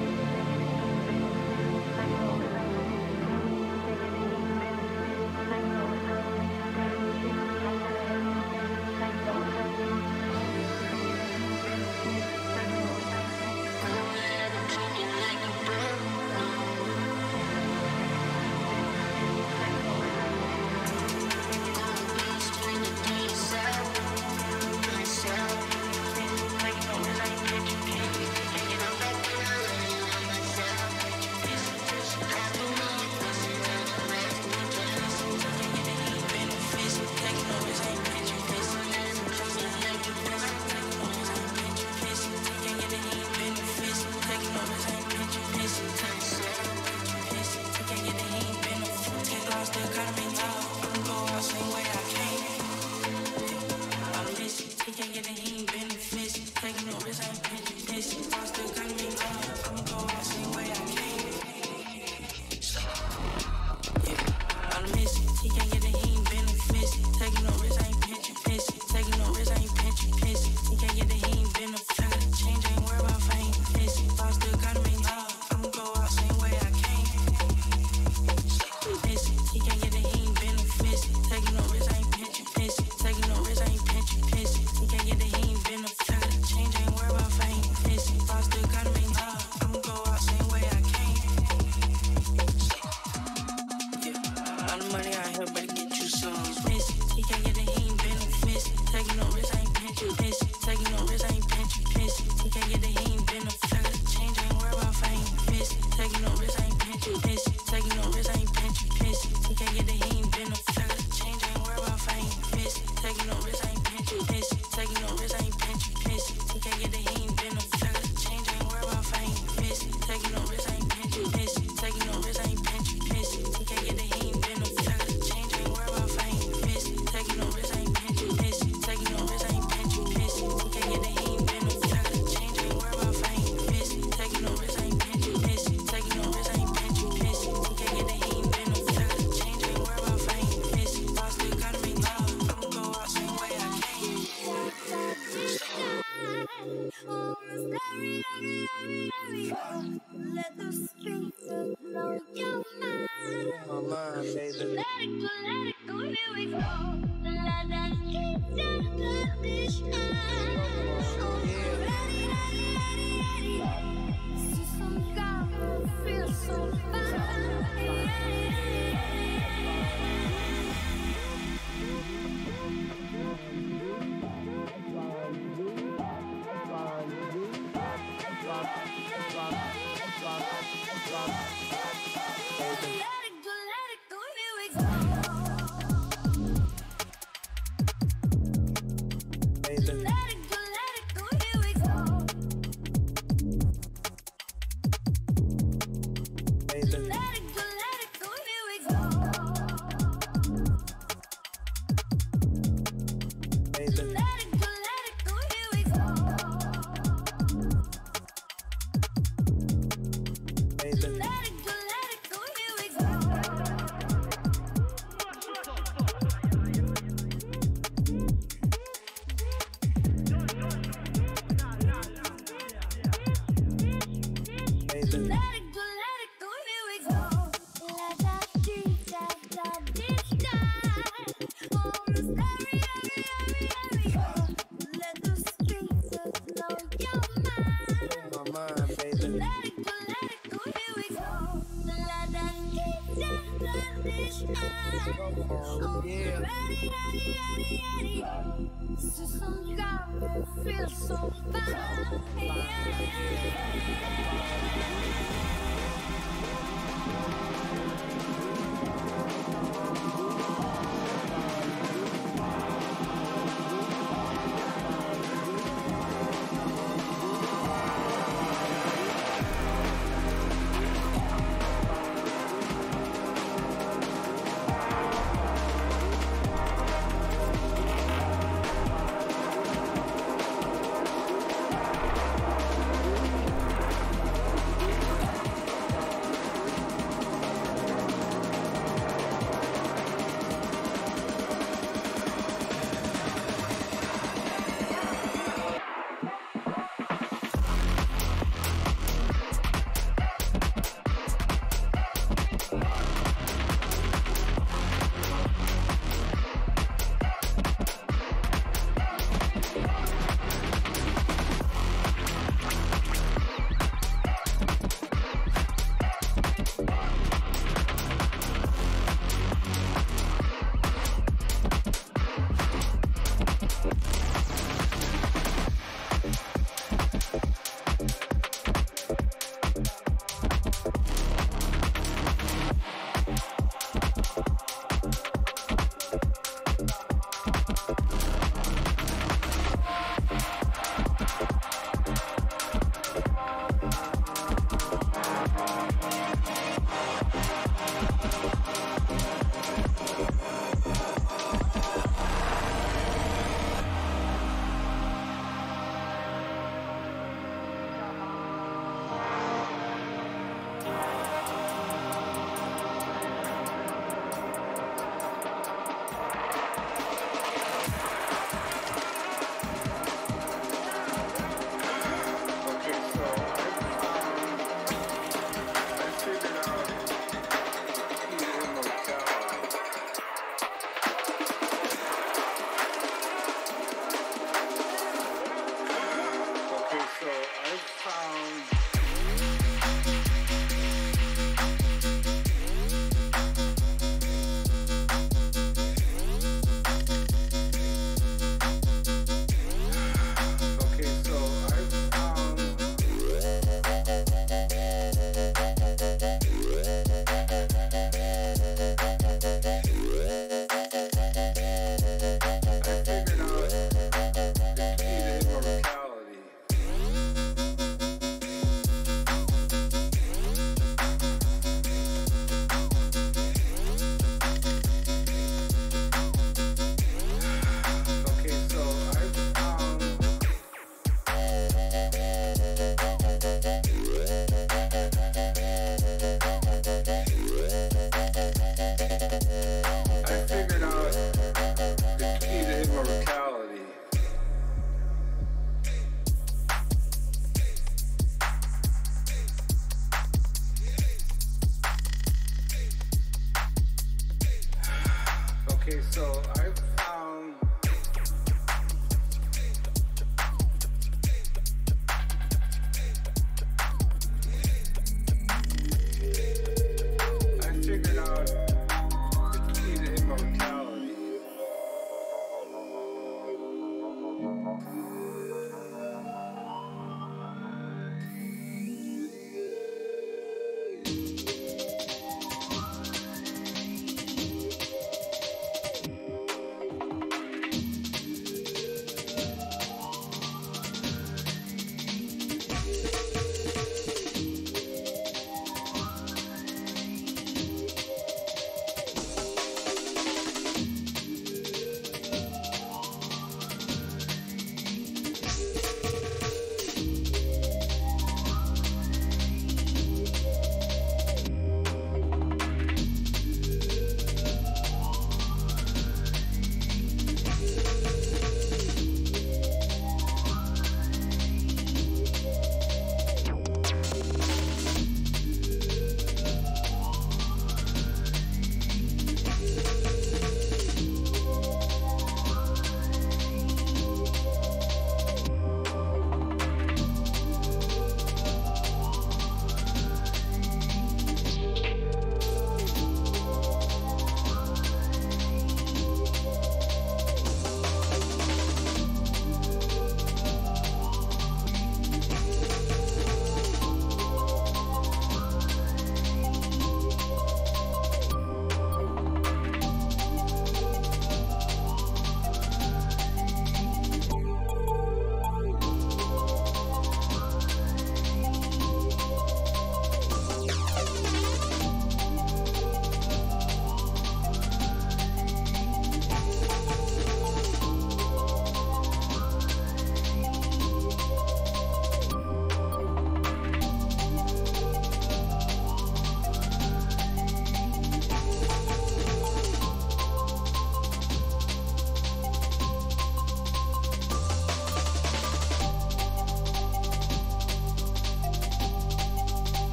Let the streets blow your mind. Let it go, here we go. Let that streets let this shine. Ready. See some God, feel so fine. Let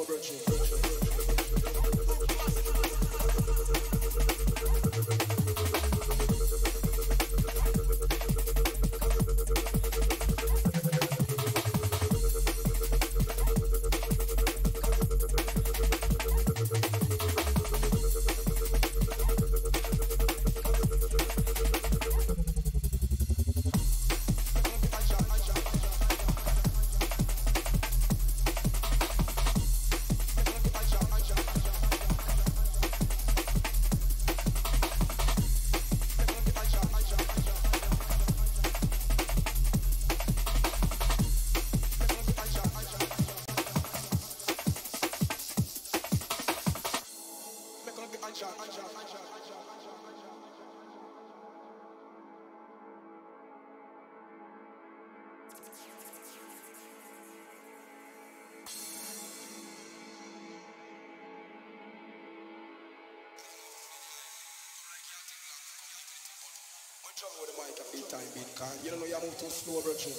slow virgin. With the mic at the time being calm. You don't know you move too slow, virgin.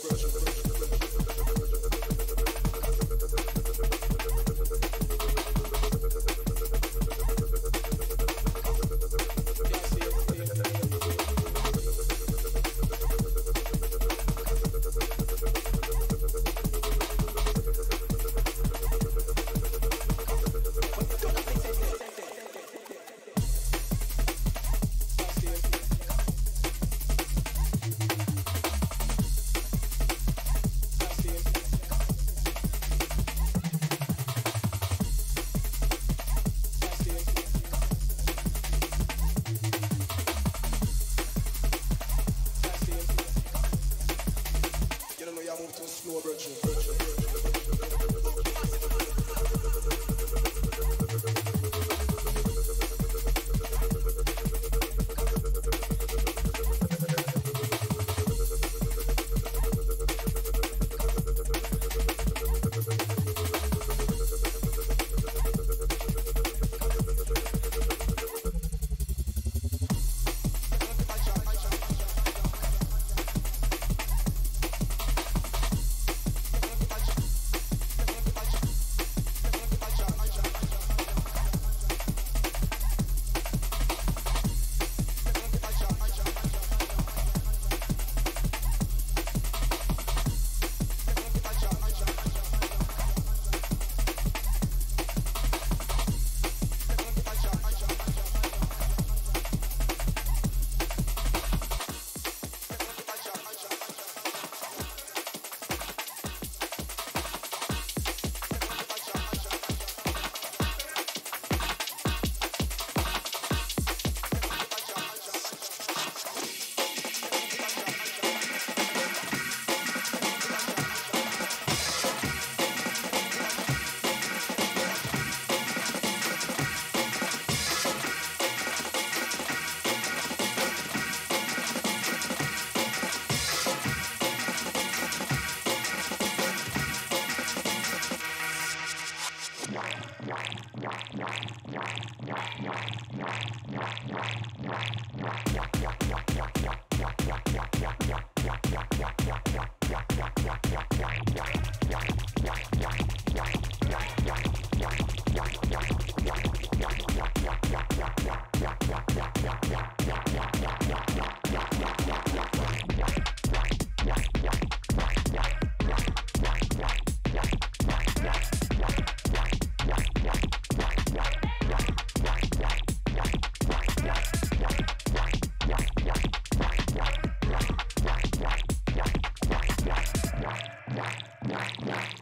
Yeah.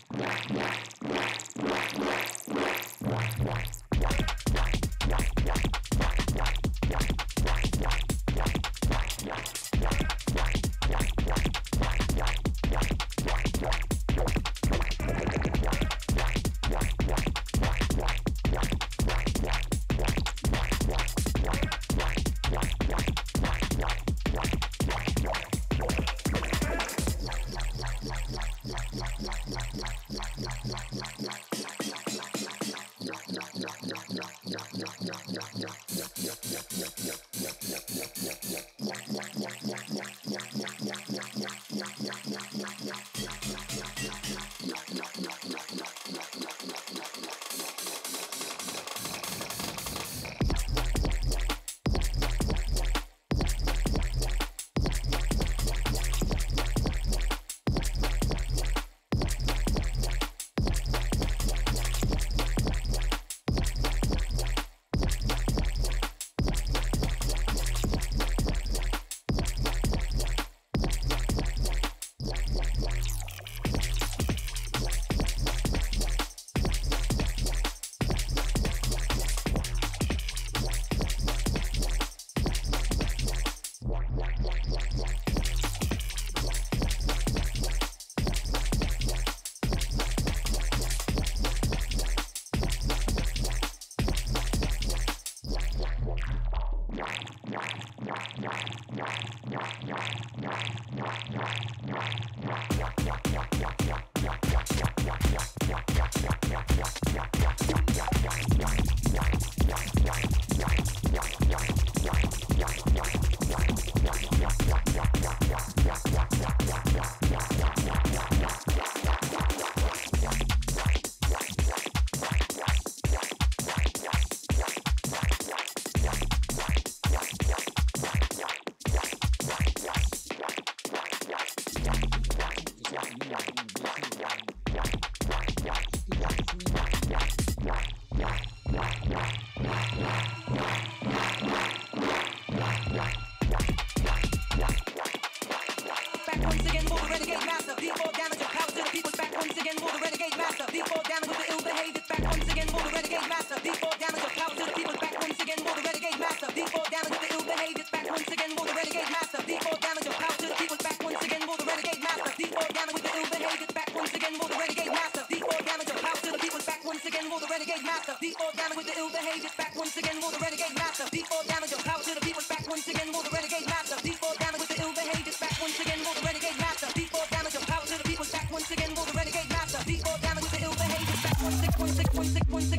master. D4 damage with the ill behavior. Back once again, will the renegade master. D4 damage, your power to the people. Back once again, will the renegade master. D4 damage with the ill behavior. Back once again, will the renegade master. D4 damage, your power to the people. Back once again, will the renegade master. D4 damage with the ill behavior. Back once again, will the renegade master.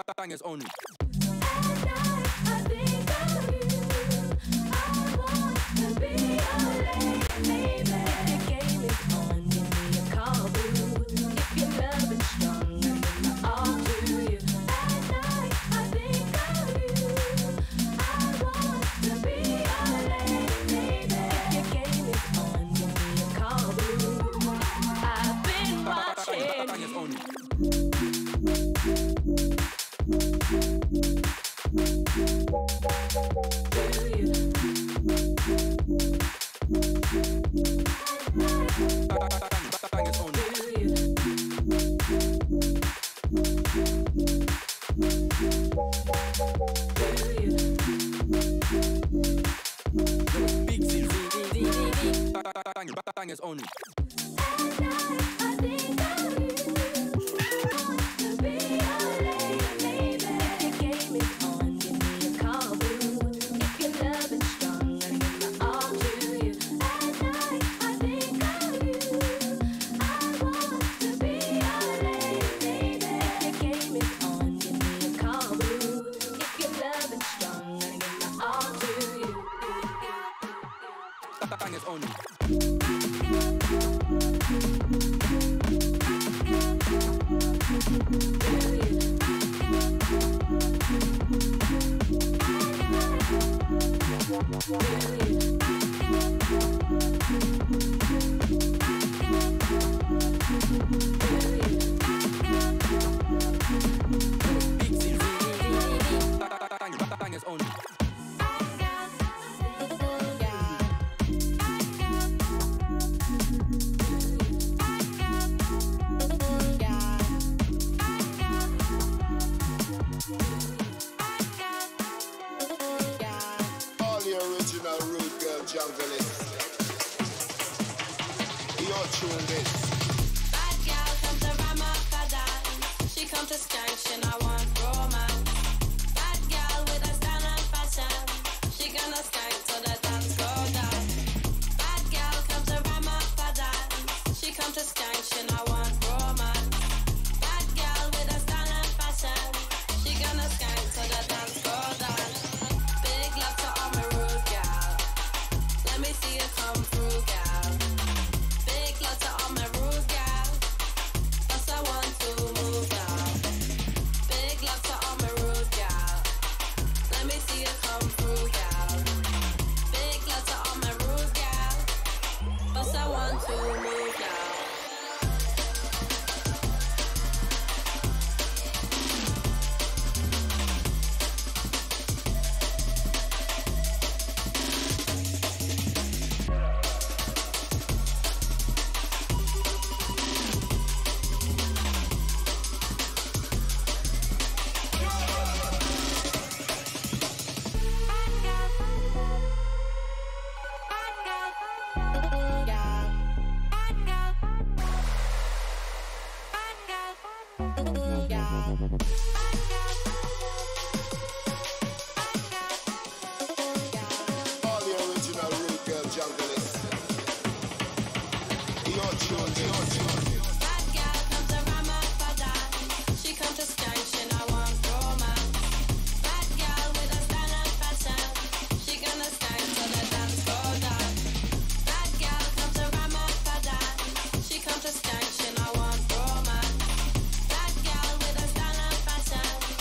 Bangers only. Bangers only. Bangers only. Bangers only. All the original rude girl junglist. You're tuned this. Bad girl come to Ramadan. She come to skank, she not want romance. Bad girl with a style and fashion. She gonna skank till the dance go down. Bad girl come to Ramadan. She come to skank, she not want romance. Bad girl with a style and fashion. She gonna skank till the dance go down. Big love to all my rude girl. Let me see you come through, girl. Big love to all my rude girl. That's I want to move now. Big love to all my rude girl. Let me see you come through, girl. Big love to all my rude girl. That's I want to move now. All the original rude girl junglist. You're tuned in. Bad girl come to Ramadan. She come to skank, she not want romance. Bad girl with a style and fashion. She gonna skank till the dance go down. Bad girl come to Ramadan. She come to skank, she not want romance. Bad girl with a style and fashion.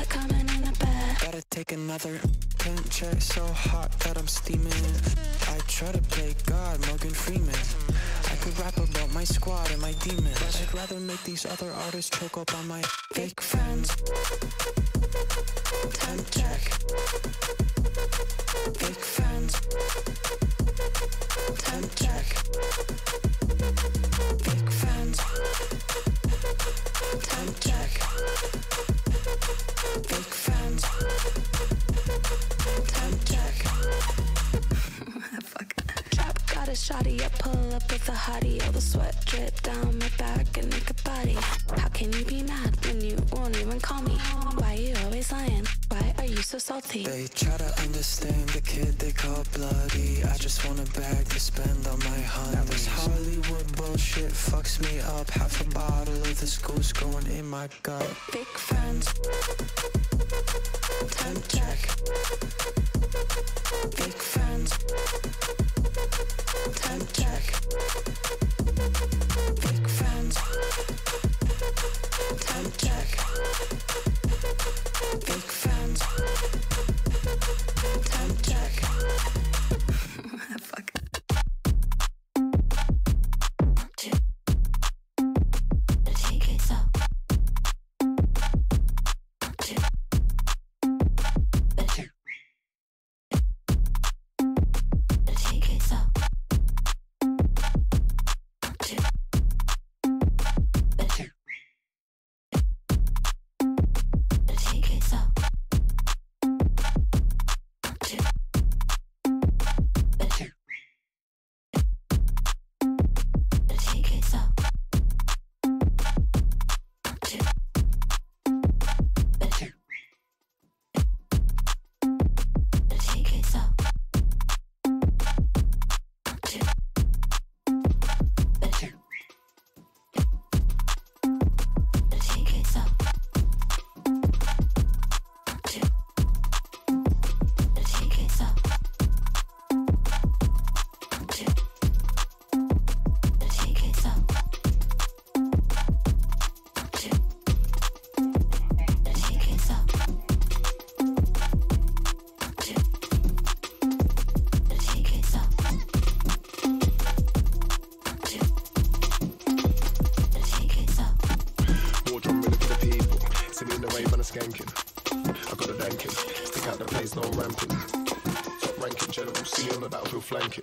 coming in the bed. Gotta take another temp check, so hot that I'm steaming. I try to play God, Morgan Freeman. I could rap about my squad and my demons, but I'd rather make these other artists choke up on my fake friends. Temp check. Fake friends. Temp check. Fake friends. Temp check. Fake friends. Temp check. Fuck. Trap got a shotty, I pull up with a hottie. All the sweat drip down my back and naked body. How can you be mad when you won't even call me? Why you always lying? Why are you so salty? They try to understand the kid they call bloody. I just want a bag to spend on my honey. Now this Hollywood bullshit fucks me up. Half a bottle of this goose going in my gut. Fake friends. Temp check. Fake friends. Temp check. Fake friends. Temp check. Fake friends. Temp check. Fuck. Take it up. Take it up. skanking. I got a danking. Stick out the place, no ramping. Top ranking, general, see me on the battlefield flanking.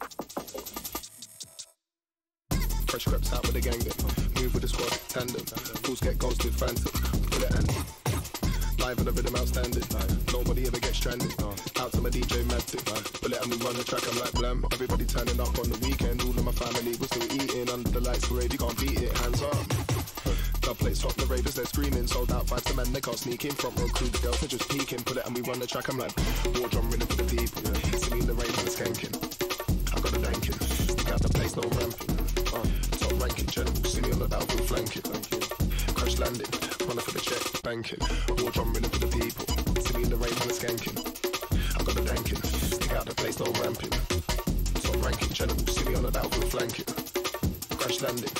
Fresh creps out with the gang then. Move with the squad, tandem. Fools get ghosted, phantom. Bullet and live on the rhythm, outstanding. Nobody ever gets stranded. Out to my DJ Matic. Bullet and we run the track, I'm like blam. Everybody turning up on the weekend. All of my family was still eating under the lights parade. You can't beat it, hands up. Dub plates top the ravers, they're screaming. Sold out 5 to man, they can't sneak in. Front row crew, the girls are just peeking. Pull it and we run the track, I'm like war drum ringing for the people. Singing the rave and the skanking. I got a danking. Stick out the place, no ramping. Top ranking, general, see me on the battlefield flanking. Crash landing, running for the check, banking. War drum ringing for the people. Singing the rave and the skanking. I got a danking. Stick out the place, no ramping. Top ranking, general, see me on the battlefield flanking. Crash landing.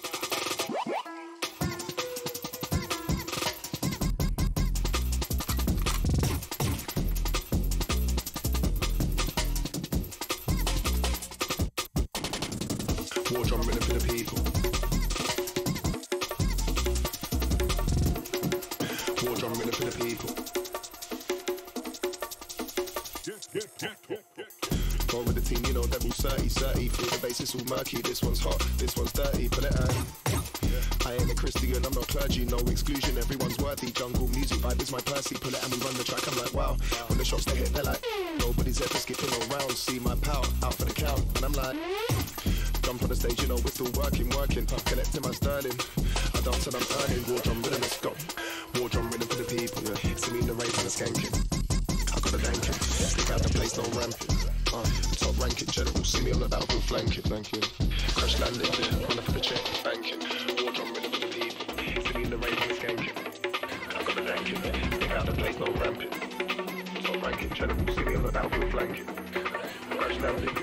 War drum ringing for the people. War drum ringing for the people. Go with the team, you know, devil 30, through the base, it's all murky. This one's hot, this one's dirty, pull it out. I ain't a Christian, I'm not clergy, no exclusion, everyone's worthy. Jungle music vibe is my Percy, pull it and we run the track, I'm like wow. When the shots they hit, they're like, nobody's ever skipping around. See my power, out for the count, and I'm like, jump on the stage, you know, we're still working. Collecting my sterling. I dance and I'm earning. War drum rhythm, let's go. War drum rhythm for the people. See me in the rave and the skanking. I got a danking. Stick out the place, no ramping. Top ranking, general. See me on the battlefield flanking. Crash landing. Running for the check, banking. War drum rhythm for the people. See me in the rave and the skanking. I got a danking. Stick out the place, no ramping. Top ranking, general. See me on the battlefield flanking. Crash landing.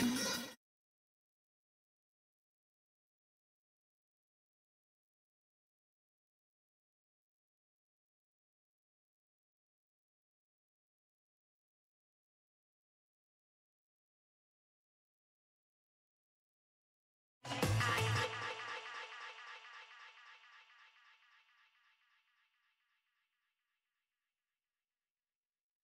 Come on.